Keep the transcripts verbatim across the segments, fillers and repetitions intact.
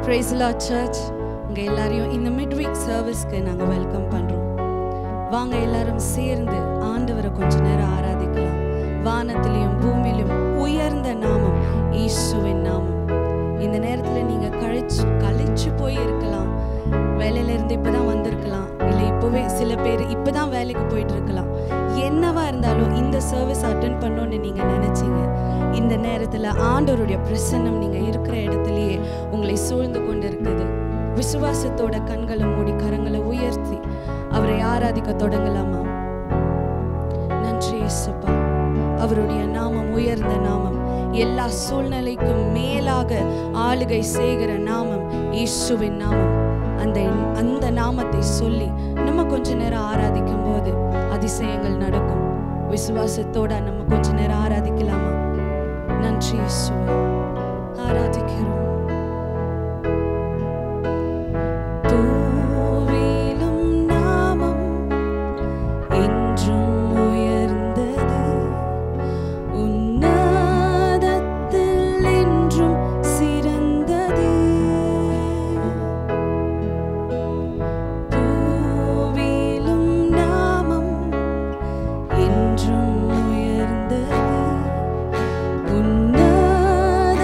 Praise the Lord Church. உங்க எல்லாரையும் இந்த மிட்வீக் சர்வீஸ்க்கு நாங்க வெல்கம் பண்றோம். வாங்க எல்லாரும் சேர்ந்து ஆண்டவரை கொஞ்ச நேரம் ஆராதிக்கலாம். வானத்திலும் பூமியிலும் உயர்ந்த நாமம் இயேசுவின் நாமம். இந்த நேரத்துல நீங்க கழிச்சு கழிச்சு போய் இருக்கலாம். வேலையில இருந்து இப்பதான் வந்திருக்கலாம், இல்லை இப்போவே சில பேர் இப்பதான் வேலைக்கு போயிட்டு இருக்கலாம். என்னவா இருந்தாலும் இந்த சர்வீஸ் அட்டென்ட் பண்ணணும்னு நீங்க நினைச்சீங்க. இந்த நேரத்துல ஆண்டவருடைய பிரசன்னம் நீங்க இருக்கிற இடத்துலயே உங்களை சூழ்ந்து கொண்டு இருக்குது. விசுவாசத்தோட கண்களை மூடி கரங்களை உயர்த்தி அவரை ஆராதிக்க தொடங்கலாமா? நன்றி இயேசுப்பா. அவருடைய நாமம் உயர்ந்த நாமம், எல்லா சூழ்நிலைக்கும் மேலாக ஆளுகை செய்கிற நாமம் இயேசுவின் நாமம். அந்த அந்த நாமத்தை சொல்லி நம்ம கொஞ்ச நேரம் ஆராதிக்கும் போது அதிசயங்கள் நடக்கும். விசுவாசத்தோட நம்ம கொஞ்ச நேரம் ஆராதிக்கலாமா? நன்றி இயேசுவே, ஆராதிக்கிறோம். உன்னதத்தில்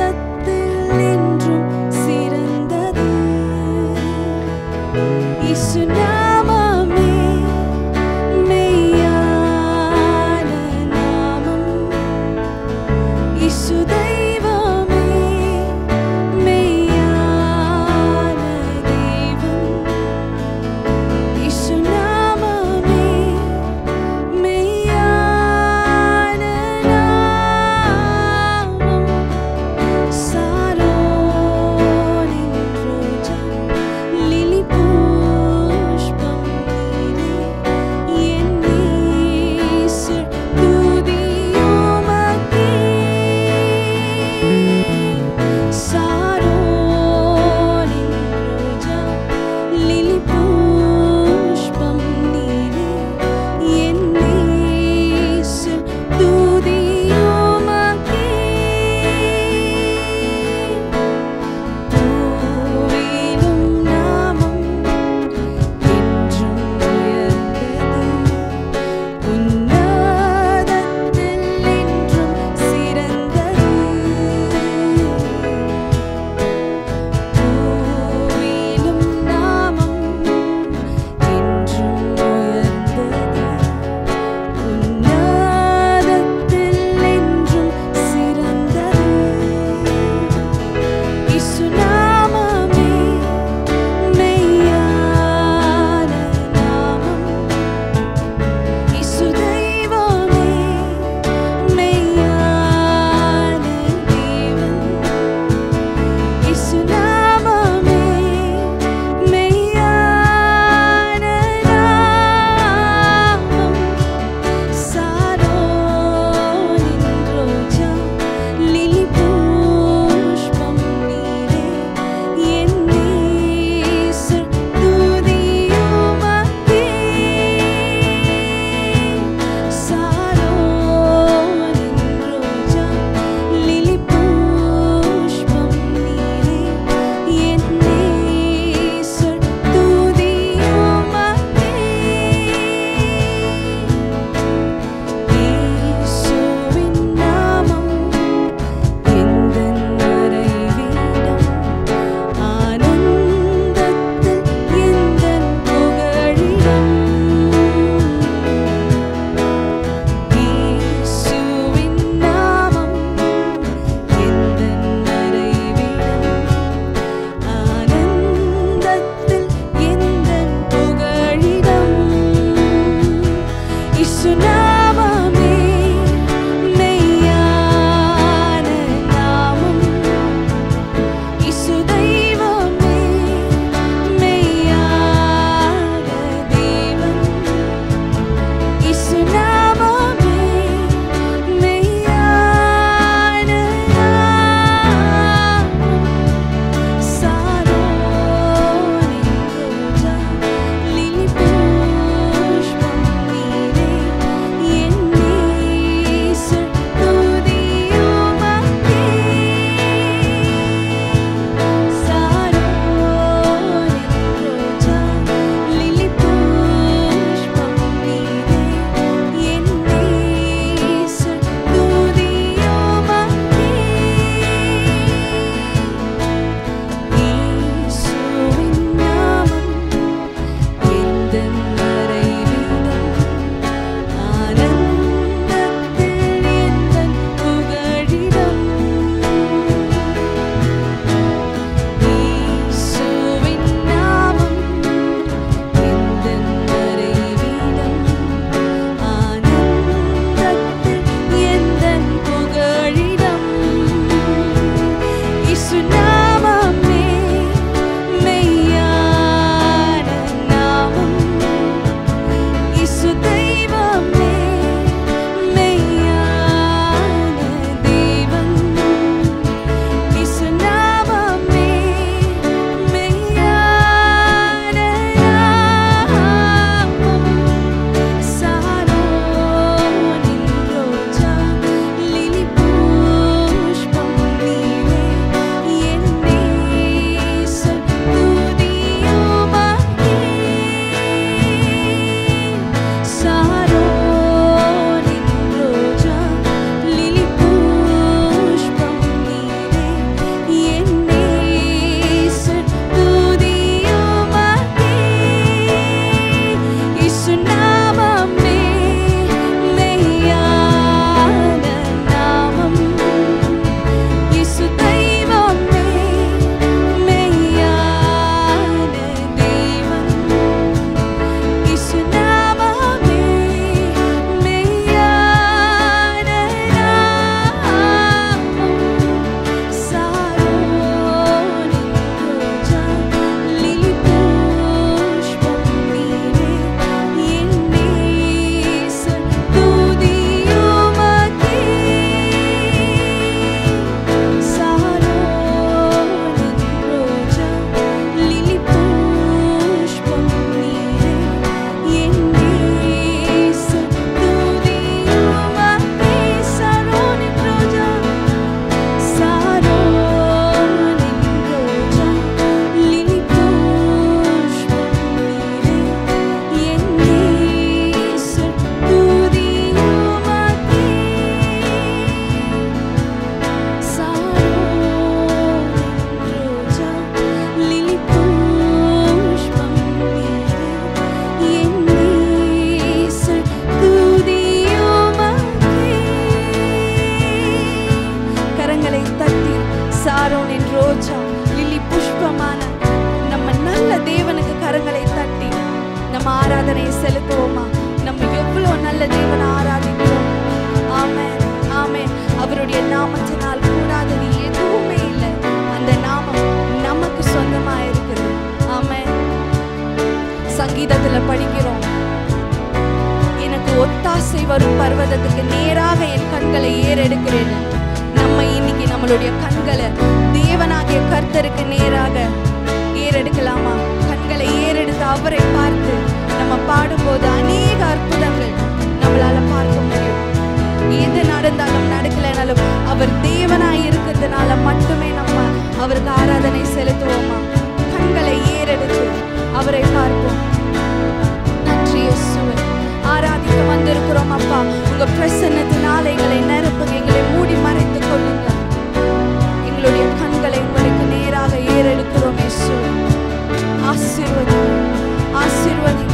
ரோஜா லில்லி புஷ்பமான நம்ம நல்ல தேவனுக்கு கரங்களை தட்டி நம்ம ஆராதனையை செலுத்துவோமா? நம்ம எவ்வளவு நல்ல தேவனை ஆராதிக்கிறோம். ஆமென், ஆமென். அவருடைய நாமத்தினால் கூடாதது எதுவுமே இல்லை. அந்த நாமம் நமக்கு சொந்தமா இருக்குது. ஆமென். சங்கீதத்துல படிக்கிறோம், எனக்கு ஒத்தாசை வரும் பர்வதத்துக்கு நேராக என் கண்களை ஏறெடுக்கிறேன். நம்ம இன்னைக்கு நம்மளுடைய கண்களை தேவனாகிய கர்த்தருக்கு நேராக ஏறெடுக்கலாமா? கண்களை ஏறெடுத்து அவரை பார்த்து நம்ம பாடும்போது அநேக அற்புதங்கள் நம்மளால பார்க்க முடியும். எது நடந்தாலும் நடக்கலைனாலும் அவர் தேவனாய் இருக்கிறதுனால மட்டுமே நம்ம அவருக்கு ஆராதனை செலுத்துவோமா? கண்களை ஏறெடுத்து அவரை பார்ப்போம். நன்றி இயேசுவே. ஆராதிக்க வந்திருக்கிறோம் அப்பா. உங்க பிரசன்னத்தினால எங்களை நிரப்புங்க, எங்களை மூடி மறைத்துக் கொள்ளுங்க. எங்களுடைய கண்களை உங்களுக்கு நேராக ஏறெடுக்கிறோம் இயேசுவே. ஆசீர்வதி, ஆசீர்வதி.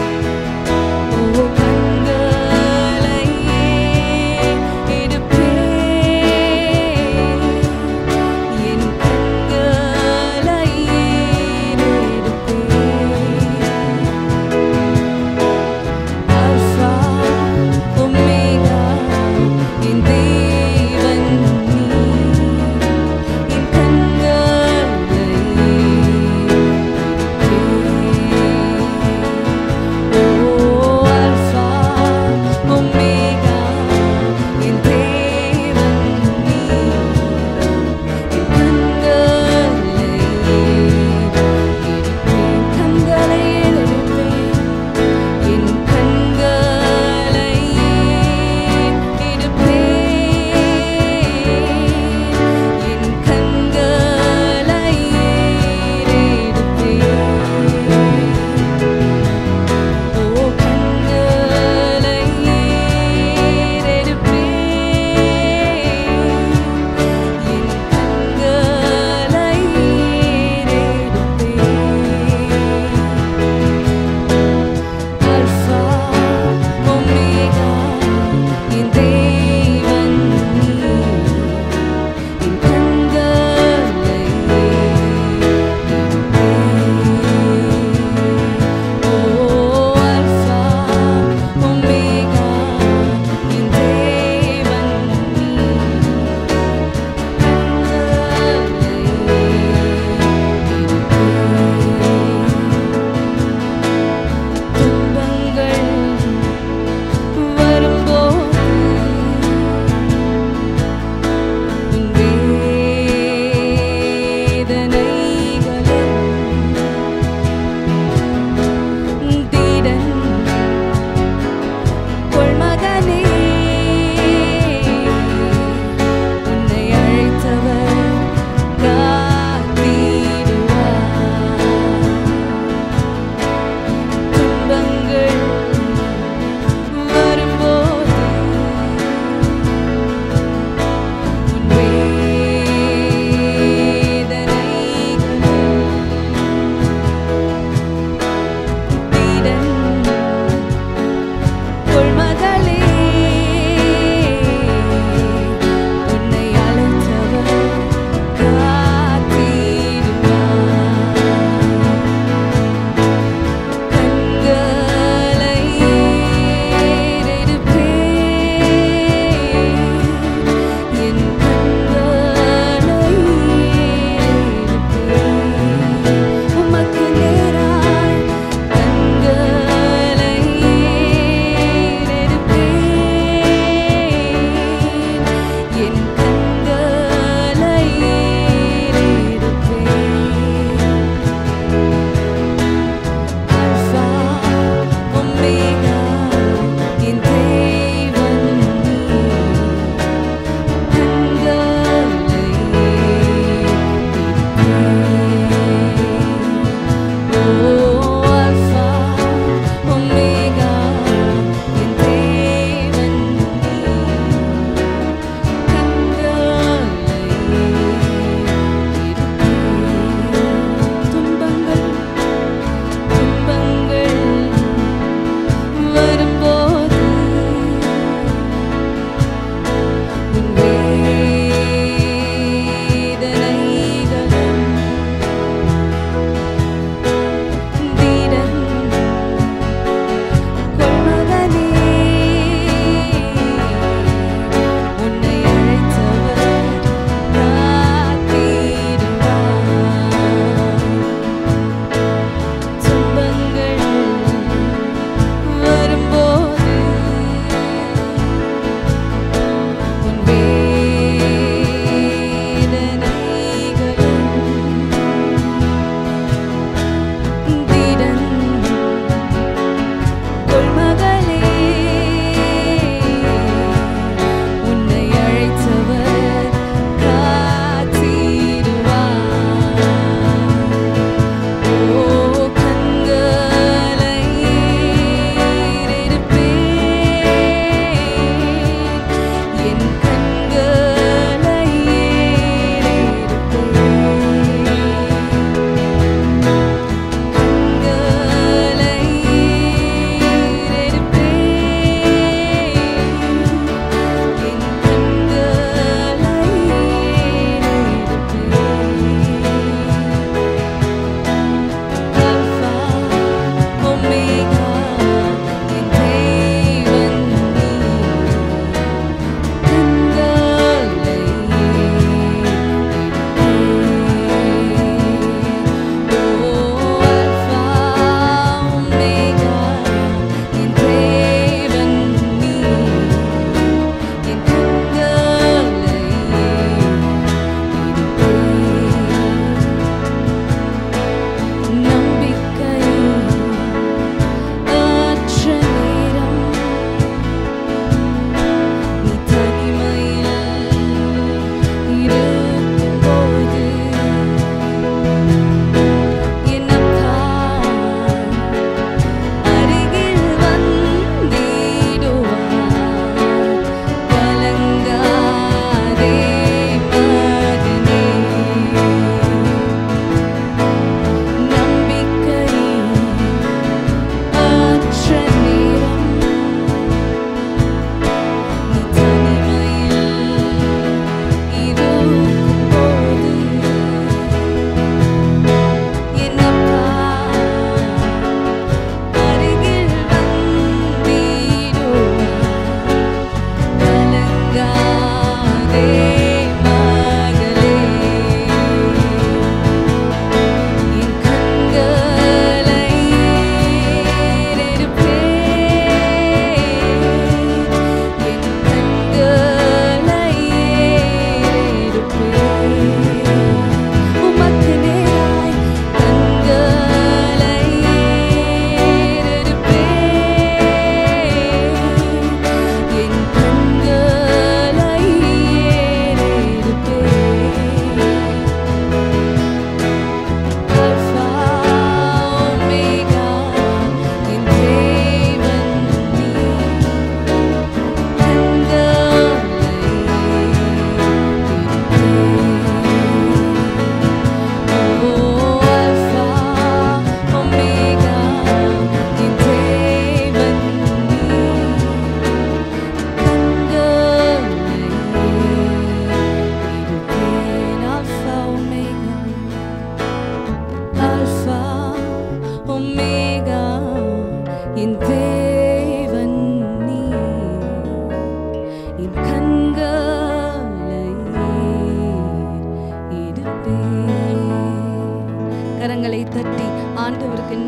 எடுப்பே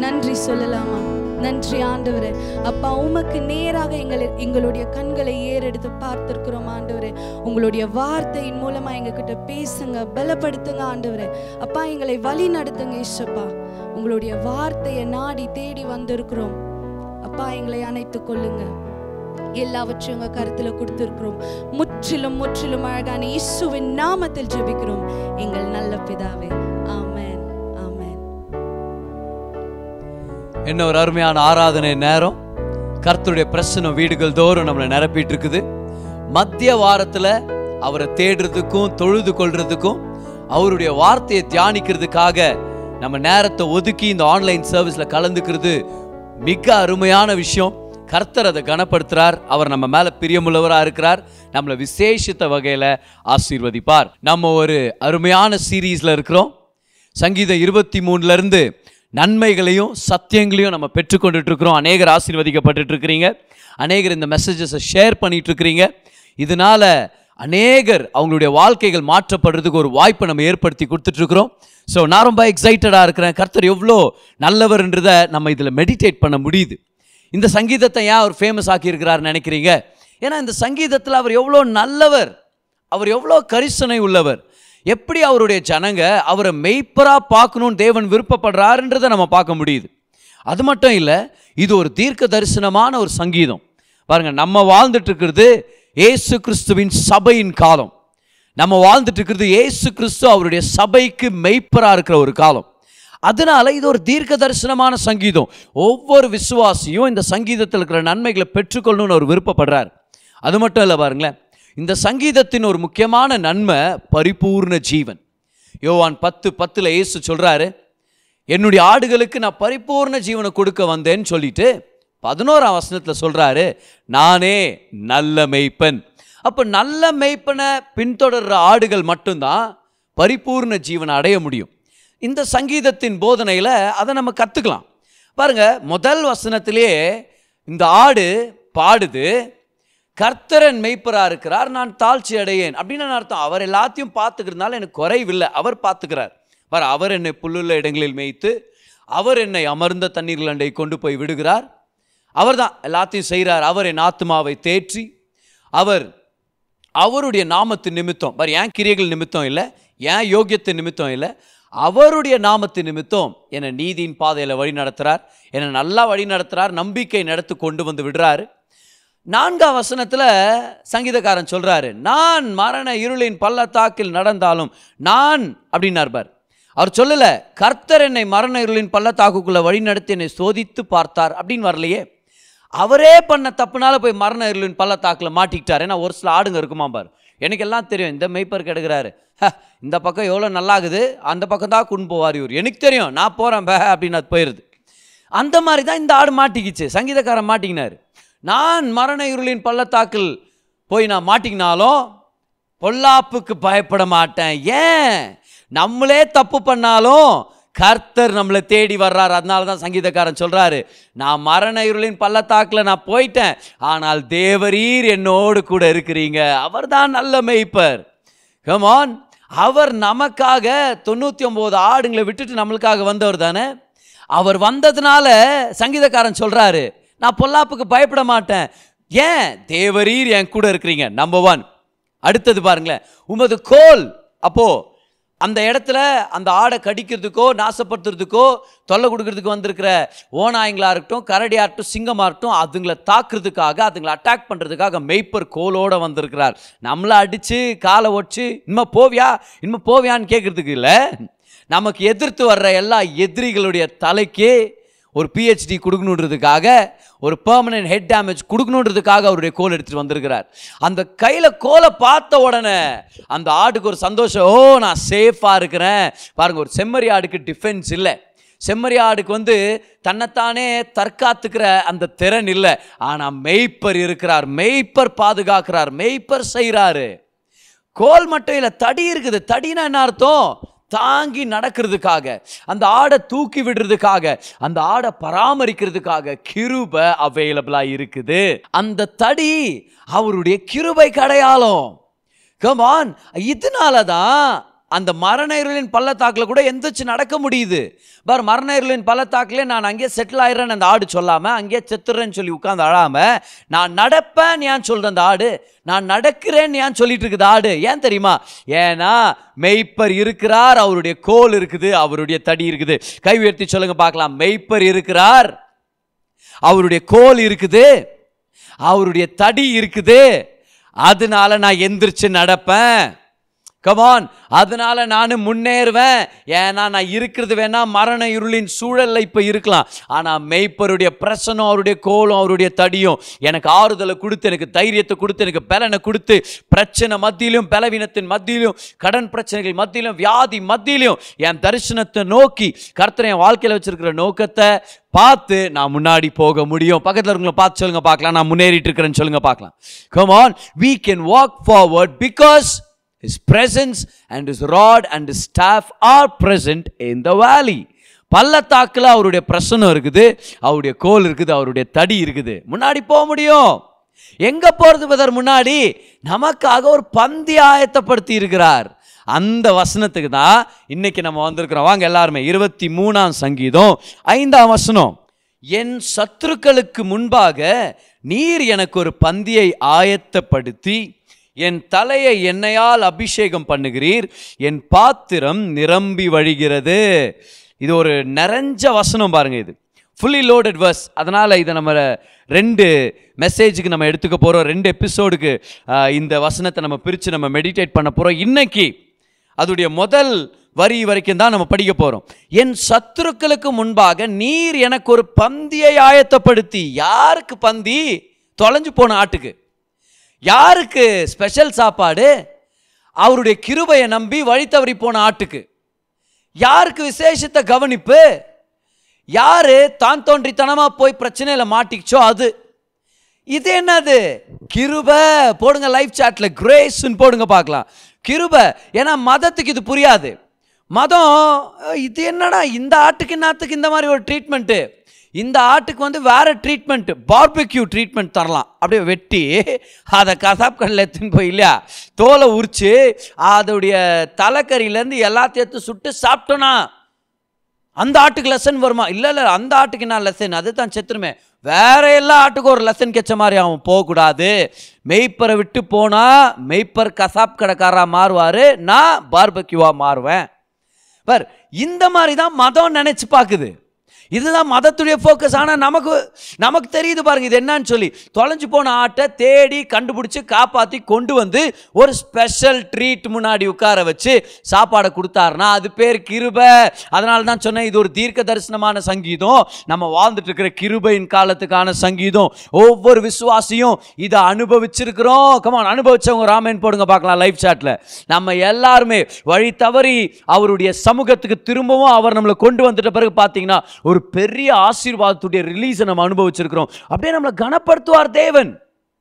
நன்றி சொல்லலாமா? நன்றி ஆண்டவரே. அப்பா, உமக்கு நேராக எங்களை எங்களுடைய கண்களை ஏறெடுத்து பார்த்திருக்கிறோம் ஆண்டவரே. உங்களுடைய வார்த்தையின் மூலமா எங்ககிட்ட பேசுங்க, பலப்படுத்துங்க ஆண்டவரே. அப்பா, எங்களை வழி நடத்துங்க இயேசுப்பா. உங்களுடைய வார்த்தையை நாடி தேடி வந்திருக்கிறோம் அப்பா. எங்களை அணைத்துக் கொள்ளுங்க. எல்லாவற்றையும் உங்க கருத்துல கொடுத்திருக்கிறோம். முற்றிலும் முற்றிலும் அழகான இயேசுவின் நாமத்தில் ஜெபிக்கிறோம் எங்கள் நல்ல பிதாவே. ஆமென், ஆமென். என்ன ஒரு அருமையான ஆராதனை நேரம். கர்த்தருடைய பிரசன்னம் வீடுகள் தோறும் நம்மளை நிரப்பிட்டு இருக்குது. மத்திய வாரத்துல அவரை தேடுறதுக்கும் தொழுது கொள்றதுக்கும் அவருடைய வார்த்தையை தியானிக்கிறதுக்காக நம்ம நேரத்தை ஒதுக்கி இந்த ஆன்லைன் சர்வீஸ்ல கலந்துக்கிறது மிக அருமையான விஷயம். கர்த்தர் அதை கனப்படுத்துறார். அவர் நம்ம மேல பிரியமுள்ளவராக இருக்கிறார். நம்மளை விசேஷித்த வகையில ஆசீர்வதிப்பார். நம்ம ஒரு அருமையான சீரீஸ்ல இருக்கிறோம். சங்கீதம் இருபத்தி மூணுல இருந்து நன்மைகளையும் சத்தியங்களையும் நம்ம பெற்றுக்கொண்டுட்டு இருக்கிறோம். அநேகர் ஆசீர்வதிக்கப்பட்டு இருக்கிறீங்க. அநேகர் இந்த மெசேஜஸை ஷேர் பண்ணிட்டு இருக்கிறீங்க. இதனால அநேகர் அவங்களுடைய வாழ்க்கைகள் மாற்றப்படுறதுக்கு ஒரு வாய்ப்பை நம்ம ஏற்படுத்தி கொடுத்துட்டு இருக்கிறோம். ஸோ நான் ரொம்ப எக்ஸைட்டடாக இருக்கிறேன். கர்த்தர் எவ்வளோ நல்லவர்ன்றதை நம்ம இதில் மெடிடேட் பண்ண முடியுது. இந்த சங்கீதத்தை ஏன் அவர் ஃபேமஸ் ஆக்கியிருக்கிறார்னு நினைக்கிறீங்க? ஏன்னா இந்த சங்கீதத்தில் அவர் எவ்வளோ நல்லவர், அவர் எவ்வளோ கரிசனை உள்ளவர், எப்படி அவருடைய ஜனங்க அவரை மெய்ப்பராக பார்க்கணுன்னு தேவன் விருப்பப்படுறாருன்றதை நம்ம பார்க்க முடியுது. அது மட்டும் இல்லை, இது ஒரு தீர்க்க தரிசனமான ஒரு சங்கீதம். பாருங்கள், நம்ம வாழ்ந்துட்டு இருக்கிறது ஏசு கிறிஸ்துவின் சபையின் காலம். நம்ம வாழ்ந்துட்டு இருக்கிறது ஏசு கிறிஸ்து அவருடைய சபைக்கு மெய்ப்பராக இருக்கிற ஒரு காலம். அதனால இது ஒரு தீர்க்க தரிசனமான சங்கீதம். ஒவ்வொரு விசுவாசியும் இந்த சங்கீதத்தில் இருக்கிற நன்மைகளை பெற்றுக்கொள்ளணும்னு அவர் விருப்பப்படுறார். அது மட்டும் இல்லை, பாருங்களேன், இந்த சங்கீதத்தின் ஒரு முக்கியமான நன்மை பரிபூர்ண ஜீவன். யோவான் பத்து பத்தில் இயேசு சொல்றாரு, என்னுடைய ஆடுகளுக்கு நான் பரிபூர்ண ஜீவனை கொடுக்க வந்தேன்னு சொல்லிட்டு பதினோராம் வசனத்தில் சொல்றாரு, நானே நல்ல மெய்ப்பன். அப்போ நல்ல மெய்ப்பனை பின்தொடர்ற ஆடுகள் மட்டும்தான் பரிபூர்ண ஜீவனை அடைய முடியும். இந்த சங்கீதத்தின் போதனையில் அதை நம்ம கற்றுக்கலாம். பாருங்க, முதல் வசனத்திலேயே இந்த ஆடு பாடுது, கர்த்தரன் மெய்ப்பராக இருக்கிறார், நான் தாழ்ச்சி அடையேன் அப்படின்னு அர்த்தம். அவர் எல்லாத்தையும் பார்த்துக்கிறதுனால எனக்கு குறைவில்லை, அவர் பார்த்துக்கிறார். பாரு, அவர் என்னை புல்லுள்ள இடங்களில் மேய்த்து அவர் என்னை அமர்ந்த தண்ணீர்கள் அண்டை கொண்டு போய் விடுகிறார். அவர் தான் எல்லாத்தையும் செய்கிறார். அவர் என் ஆத்மாவை தேற்றி, அவர் அவருடைய நாமத்தின் நிமித்தம், பாரு, ஏன் கிரியைகள் நிமித்தம் இல்லை, ஏன் யோகியத்தின் நிமித்தம் இல்லை, அவருடைய நாமத்தின் நிமித்தம் என்னை நீதியின் பாதையில் வழி நடத்துகிறார், என்னை நல்லா வழி நடத்துகிறார், நம்பிக்கை நடத்து கொண்டு வந்து விடுறாரு. நான்காம் வசனத்தில் சங்கீதக்காரன் சொல்கிறாரு, நான் மரண இருளின் பள்ளத்தாக்கில் நடந்தாலும் நான் அப்படின்னார். பார், அவர் சொல்லலை கர்த்தர் என்னை மரண இருளின் பள்ளத்தாக்குக்குள்ளே வழி நடத்தி என்னை சோதித்து பார்த்தார் அப்படின்னு வரலையே. அவரே பண்ண தப்புனால போய் மரண இருளின் பள்ளத்தாக்கில் மாட்டிக்கிட்டார். ஏன்னா ஒரு சில ஆடுங்க இருக்குமா பார், எனக்கு எல்லாம் தெரியும், இந்த மெய்ப்பர் கெடுக்கிறாரு, இந்த பக்கம் எவ்வளோ நல்லாகுது, அந்த பக்கம் தான் கொண்டு போவார் இவர், எனக்கு தெரியும், நான் போகிறேன் பே அப்படின்னு அது போயிடுது. அந்த மாதிரி தான் இந்த ஆடு மாட்டிக்கிச்சு. சங்கீதக்காரன் மாட்டிக்கினார். நான் மரண இருளின் பள்ளத்தாக்கில் போய் நான் மாட்டிக்கினாலும் பொல்லாப்புக்கு பயப்பட மாட்டேன். ஏன்? நம்மளே தப்பு பண்ணாலும் கர்த்தர் நம்மளை தேடி வர்றார். அதனால தான் சங்கீதக்காரன் சொல்றாரு, நான் மரண இருளின் பள்ளத்தாக்கில் நான் போயிட்டேன், ஆனால் தேவரீர் என்னோடு கூட இருக்கிறீங்க. அவர் தான் நல்ல மெய்ப்பர். கம் ஆன், அவர் நமக்காக தொண்ணூற்றி ஒம்பது ஆடுங்களை விட்டுட்டு நம்மளுக்காக வந்தவர் தானே. அவர் வந்ததுனால சங்கீதக்காரன் சொல்றாரு, நான் பொல்லாப்புக்கு பயப்பட மாட்டேன். ஏன்? தேவரீர் என் கூட இருக்கிறீங்க. Number one. அடுத்தது பாருங்களேன், உமது கோல். அப்போ அந்த இடத்துல அந்த ஆடை கடிக்கிறதுக்கோ நாசப்படுத்துறதுக்கோ தொல்லை கொடுக்கறதுக்கு வந்திருக்கிற ஓநாயங்களாக இருக்கட்டும், கரடியாக இருக்கட்டும், சிங்கமாக இருக்கட்டும், அதுங்களை தாக்குறதுக்காக, அதுங்களை அட்டாக் பண்ணுறதுக்காக மெய்ப்பர் கோலோடு வந்திருக்கிறார். நம்மளை அடித்து காலை ஒடிச்சு இனிமே போவியா இனிமே போவியான்னு கேட்குறதுக்கு இல்லை, நமக்கு எதிர்த்து வர்ற எல்லா எதிரிகளுடைய தலைக்கு ஒரு பிஹெச்டி கொடுக்கணுன்றதுக்காக, ஒரு பெர்மனன்ட் ஹெட் டேமேஜ் கொடுக்கணுன்றதுக்காக அவருடைய கோல் எடுத்துகிட்டு வந்திருக்கிறார். அந்த கையில் கோலை பார்த்த உடனே அந்த ஆடுக்கு ஒரு சந்தோஷம், ஓ நான் சேஃபாக இருக்கிறேன். பாருங்கள், ஒரு செம்மறி ஆடுக்கு டிஃபென்ஸ் இல்லை, செம்மறி ஆடுக்கு வந்து தன்னைத்தானே தற்காத்துக்கிற அந்த திறன் இல்லை. ஆனால் மெய்ப்பர் இருக்கிறார், மெய்ப்பர் பாதுகாக்கிறார், மெய்ப்பர் செய்கிறாரு. கோல் மட்டும் இல்லை, தடி இருக்குது. தடினா என்ன அர்த்தம்? தாங்கி நடக்கிறதுக்காக, அந்த ஆடை தூக்கி விடுறதுக்காக, அந்த ஆடை பராமரிக்கிறதுக்காக கிருபை அவைலபிளா இருக்குது. அந்த தடி அவருடைய கிருபைக்கு அடையாளம். கம் ஆன், இதனால தான் அந்த மரண இருளின் பள்ளத்தாக்கில் கூட எந்திரிச்சு நடக்க முடியுது. பார், மரண இருளின் பள்ளத்தாக்கிலே நான் அங்கேயே செட்டில் ஆயிடுறேன்னு அந்த ஆடு சொல்லாமல், அங்கேயே செத்துறேன்னு சொல்லி உட்காந்து அழாமல், நான் நடப்பேன் ஏன் சொல்கிற அந்த ஆடு, நான் நடக்கிறேன்னு ஏன் சொல்லிட்டு இருக்குது ஆடு? ஏன் தெரியுமா? ஏன்னா மெய்ப்பர் இருக்கிறார், அவருடைய கோல் இருக்குது, அவருடைய தடி இருக்குது. கை உயர்த்தி சொல்லுங்க பார்க்கலாம். மெய்ப்பர் இருக்கிறார், அவருடைய கோல் இருக்குது, அவருடைய தடி இருக்குது, அதனால நான் எந்திரிச்சு நடப்பேன். கமான், அதனால நான் முன்னேறுவேன். ஏன்னா நான் இருக்கிறது வேணா மரண இருளின் சூழல்ல இப்ப இருக்கலாம், ஆனா மெய்ப்பருடைய பிரசனம், அவருடைய கோலம், அவருடைய தடியும் எனக்கு ஆறுதலை கொடுத்து, எனக்கு தைரியத்தை கொடுத்து, எனக்கு பலனை கொடுத்து, பிரச்சனை மத்தியிலும், பலவீனத்தின் மத்தியிலும், கடன் பிரச்சனைகள் மத்தியிலும், வியாதி மத்தியிலும் என் தரிசனத்தை நோக்கி கர்த்தர் என் வாழ்க்கையில வச்சிருக்கிற நோக்கத்தை பார்த்து நான் முன்னாடி போக முடியும். பக்கத்தில் இருக்கவங்களை பார்த்து சொல்லுங்க பார்க்கலாம், நான் முன்னேறிட்டு இருக்கிறேன்னு சொல்லுங்க பார்க்கலாம். Come on, we can walk forward because His presence and His rod and His staff are present in the valley. பள்ளத்தாக்குல அவருடைய பிரசனம் இருக்குது, அவருடைய கோல் இருக்குது, அவருடைய தடி இருக்குது, முன்னாடி போக முடியும். எங்க போறது பதர்? முன்னாடி நமக்காக ஒரு பந்தி ஆயத்தப்படுத்தி இருக்கிறார். அந்த வசனத்துக்கு தான் இன்னைக்கு நம்ம வந்திருக்கிறோம். வாங்க எல்லாருமே இருபத்தி மூணாம் சங்கீதம் ஐந்தாம் வசனம். என் சத்துருக்களுக்கு முன்பாக நீர் எனக்கு ஒரு பந்தியை ஆயத்தப்படுத்தி என் தலையை எண்ணெயால் அபிஷேகம் பண்ணுகிறீர், என் பாத்திரம் நிரம்பி வழிகிறது. இது ஒரு நிறைஞ்ச வசனம் பாருங்க, இது ஃபுல்லி லோடட் வர்ஸ். அதனால இதை நம்ம ரெண்டு மெசேஜுக்கு நம்ம எடுத்துக்க போறோம், ரெண்டு எபிசோடுக்கு இந்த வசனத்தை நம்ம பிரித்து நம்ம மெடிடேட் பண்ண போறோம். இன்னைக்கு அதோடைய முதல் வரி வரைக்கும் தான் நம்ம படிக்க போறோம். என் சத்துருக்களுக்கு முன்பாக நீர் எனக்கு ஒரு பந்தியை ஆயத்தப்படுத்தி. யாருக்கு பந்தி? தொலைஞ்சு போன ஆட்டுக்கு. யாருக்கு ஸ்பெஷல் சாப்பாடு? அவருடைய கிருபையை நம்பி வழி தவறி போன ஆட்டுக்கு. யாருக்கு விசேஷத்தை கவனிப்பு? யாரு தான் தோன்றித்தனமா போய் பிரச்சனையில மாட்டிச்சோ அது. இது என்னது? கிருபை. போடுங்க லைவ் சாட்ல கிரேஸ்ன்னு போடுங்க பார்க்கலாம். கிருபை. ஏன்னா மதத்துக்கு இது புரியாது. மதம் இது என்னடா, இந்த ஆட்டுக்கு என்னத்துக்கு இந்த மாதிரி ஒரு ட்ரீட்மெண்ட்டு, இந்த ஆட்டுக்கு வந்து வேற ட்ரீட்மெண்ட், பார்பிக்யூ ட்ரீட்மெண்ட் தரலாம். அப்படியே வெட்டி அதை கசாப் கடையில் எடுத்துன்னு போய் இல்லையா தோலை உரிச்சு அதோடைய தலைக்கறியிலேருந்து எல்லாத்தையும் எடுத்து சுட்டு சாப்பிட்டோன்னா அந்த ஆட்டுக்கு லெசன் வருமா? இல்லை இல்லை, அந்த ஆட்டுக்கு என்ன லெசன்? அது தான் செத்துருமே. வேற எல்லா ஆட்டுக்கும் ஒரு லெசன் கெச்ச மாதிரி அவன் போகக்கூடாது. மெய்ப்பரை விட்டு போனால் மெய்ப்பர் கசாப் கடைக்காரா மாறுவார், நான் பார்பக்யூவா மாறுவேன். பர் இந்த மாதிரி தான் மதம் நினைச்சு பார்க்குது. இதுதான் மதத்துடைய ஃபோக்கஸ். ஆனால் நமக்கு நமக்கு தெரியுது பாருங்க இது என்னன்னு சொல்லி. தொலைஞ்சு போன ஆட்டை தேடி கண்டுபிடிச்சி காப்பாற்றி கொண்டு வந்து ஒரு ஸ்பெஷல் ட்ரீட் முன்னாடி உட்கார வச்சு சாப்பாடை கொடுத்தாருன்னா அது பேர் கிருபை. அதனால தான் சொன்னேன், இது ஒரு தீர்க்க தரிசனமான சங்கீதம், நம்ம வாழ்ந்துட்டு இருக்கிற கிருபையின் காலத்துக்கான சங்கீதம். ஒவ்வொரு விசுவாசியும் இதை அனுபவிச்சிருக்கிறோம். கமான், அனுபவிச்சவங்க ராமன் போடுங்க பார்க்கலாம் லைவ் சாட்ல. நம்ம எல்லாருமே வழி தவறி அவருடைய சமூகத்துக்கு திரும்பவும் அவர் நம்மளை கொண்டு வந்துட்ட பிறகு பார்த்தீங்கன்னா ஒரு பெரிய ஆசீர்வாதத்துடைய ரிலீஸை நம்ம அனுபவிச்சிருக்கிறோம். அப்படியே நம்மளை கனப்படுத்துவார் தேவன்.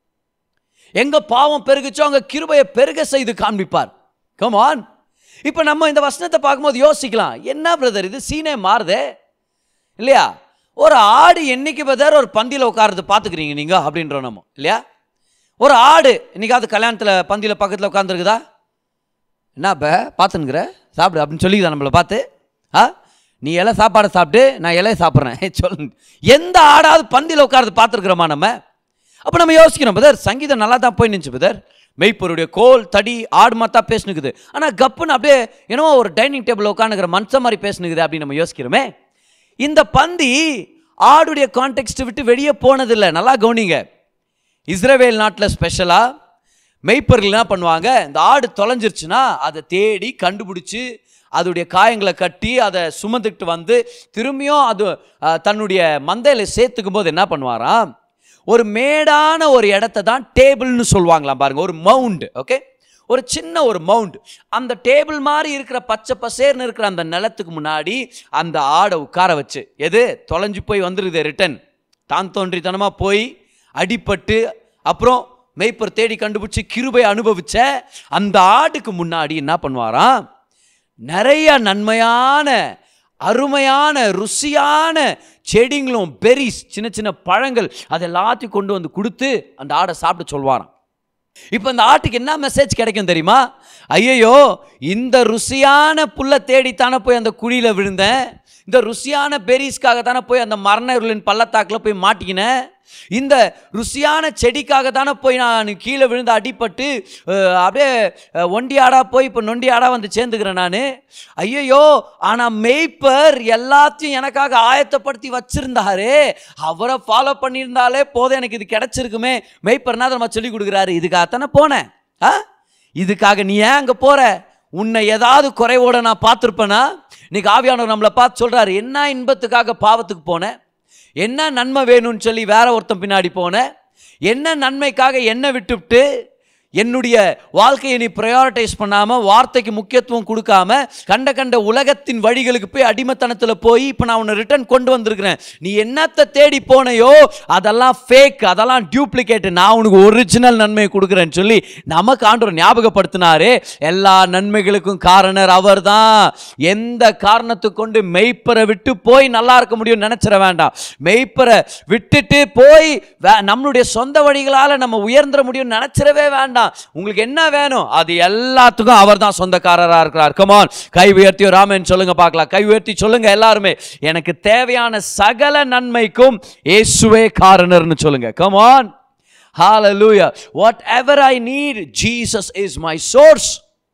எங்க பாவம் பெருகுச்சோ அங்க கிருபையை பெருக செய்து காண்பிப்பார். Come on. இப்போ நம்ம இந்த வசனத்தை பார்க்கும்போது யோசிக்கலாம், என்ன பிரதர் இது சீனே மாறுதே இல்லையா? ஒரு ஆடு என்னைக்கு பிரதர் ஒரு பந்தியில் உட்கார்றது பார்த்துக்கிறீங்க நீங்க அப்படின்றோம் நம்ம இல்லையா? ஒரு ஆடு இன்னைக்காவது கல்யாணத்தில் பந்தியில் பக்கத்தில் உட்காந்துருக்குதா? என்ன ப பார்த்துனுக்குற சாப்பிடு அப்படின்னு சொல்லிக்குதா நம்மளை பார்த்து? ஆ, நீ இலை சாப்பாடை சாப்பிட்டு நான் இலையை சாப்பிட்றேன் சொல்லு. எந்த ஆடாவது பந்தியில் உட்கார்றது பார்த்துருக்குறோமா நம்ம? அப்போ நம்ம யோசிக்கிறோம், பிரதர் சங்கீதம் நல்லா தான் போய் நினச்சி பிரதர், மெய்ப்பருடைய கோல் தடி ஆடு மாத்தா பேசுனுக்குது, ஆனால் கப்புன்னு அப்படியே என்னவோ ஒரு டைனிங் டேபிள் உட்காந்துக்கிற மனுஷன் மாதிரி பேசுனுக்குது அப்படின்னு நம்ம யோசிக்கிறோமே. இந்த பந்தி ஆடுடைய கான்டெக்ஸ்ட் விட்டு வெளியே போனதில்லை. நல்லா கவனிங்க. இஸ்ரவேல் நாட்டில் ஸ்பெஷலாக மெய்ப்பர்கள் என்ன பண்ணுவாங்க, இந்த ஆடு தொலைஞ்சிருச்சுன்னா அதை தேடி கண்டுபிடிச்சி அதோடைய காயங்களை கட்டி அதை சுமந்துக்கிட்டு வந்து திரும்பியும் அது தன்னுடைய மந்தையில் சேர்த்துக்கும் போது என்ன பண்ணுவாராம், ஒரு மேடான ஒரு இடத்த தான் டேபிள்னு சொல்லுவாங்களாம் பாருங்க, ஒரு மவுண்ட். ஓகே, ஒரு சின்ன ஒரு மவுண்ட். அந்த டேபிள் மாதிரி இருக்கிற பச்சை பசேர்னு இருக்கிற அந்த நிலத்துக்கு முன்னாடி அந்த ஆடை உட்கார வச்சு, எது தொலைஞ்சு போய் வந்துருது ரிட்டன், தான் தோன்றித்தனமாக போய் அடிபட்டு அப்புறம் மெய்ப்பர் தேடி கண்டுபிடிச்சி கிருபை அனுபவிச்ச அந்த ஆடுக்கு முன்னாடி என்ன பண்ணுவாராம், நிறைய நன்மையான அருமையான ருசியான செடிங்களும் பெரிஸ் சின்ன சின்ன பழங்கள் அது எல்லாத்தையும் கொண்டு வந்து கொடுத்து அந்த ஆடை சாப்பிட்டு சொல்வாராம். இப்போ இந்த ஆட்டுக்கு என்ன மெசேஜ் கிடைக்கும் தெரியுமா? ஐயோ, இந்த ருசியான புல்லை தேடித்தானே போய் அந்த குழியில் விழுந்தேன், இந்த ருசியான பெரிஸ்க்காக தானே போய் அந்த மரண இருளின் பள்ளத்தாக்கில் போய் மாட்டிக்கினேன், இந்த ருசியான செடிக்காக தானே போய் நான் கீழே விழுந்து அடிப்பட்டு அப்படியே ஒண்டியாடா போய் இப்போ நொண்டியாடா வந்து சேர்ந்துக்கிறேன் நான். ஐயோ, ஆனால் மேய்ப்பர் எல்லாத்தையும் எனக்காக ஆயத்தப்படுத்தி வச்சிருந்தாரு, அவரை ஃபாலோ பண்ணியிருந்தாலே போதும் எனக்கு இது கிடைச்சிருக்குமே. மேய்ப்பர்னா நம்ம சொல்லி கொடுக்குறாரு, இதுக்காகத்தானே போனேன். ஆ இதுக்காக நீ ஏன் அங்கே போகிற? உன்னை ஏதாவது குறைவோட நான் பார்த்துருப்பேனா? இன்னைக்கு ஆவியானவர் நம்மளை பார்த்து சொல்கிறாரு, என்ன இன்பத்துக்காக பாவத்துக்கு போனேன், என்ன நன்மை வேணும்னு சொல்லி வேற ஒருத்தன் பின்னாடி போனேன், என்ன நன்மைக்காக என்னை விட்டுவிட்டு என்னுடைய வாழ்க்கையை நீ ப்ரையாரிட்டைஸ் பண்ணாமல், வார்த்தைக்கு முக்கியத்துவம் கொடுக்காம, கண்ட கண்ட உலகத்தின் வழிகளுக்கு போய் அடிமைத்தனத்தில் போய் இப்போ நான் உன்னை ரிட்டர்ன் கொண்டு வந்திருக்கிறேன். நீ என்னத்தை தேடி போனையோ அதெல்லாம் ஃபேக், அதெல்லாம் டியூப்ளிகேட், நான் உனக்கு ஒரிஜினல் நன்மையை கொடுக்குறேன்னு சொல்லி நமக்கு ஆண்டவர் ஞாபகப்படுத்தினாரு. எல்லா நன்மைகளுக்கும் காரணர் அவர் தான். எந்த காரணத்தை கொண்டு மெய்ப்பரை விட்டு போய் நல்லா இருக்க முடியும்னு நினைச்சிட வேண்டாம். மெய்ப்பரை விட்டுட்டு போய் நம்மளுடைய சொந்த வழிகளால் நம்ம உயர்ந்துட முடியும்னு நினைச்சிடவே வேண்டாம். உங்களுக்கு என்ன வேணும் அது எல்லாத்துக்கும் அவர் தான் சொந்தக்காரராக இருக்கிறார். கம் ஆன், கை உயர்த்தி ராமன் சொல்லுங்க பார்க்கலாம். கை உயர்த்தி சொல்லுங்க எல்லாருமே, எனக்கு தேவையான சகல நன்மைக்கும் இயேசுவே காரணர்னு சொல்லுங்க. கம் ஆன், ஹalleluya. Whatever I need, Jesus is my source.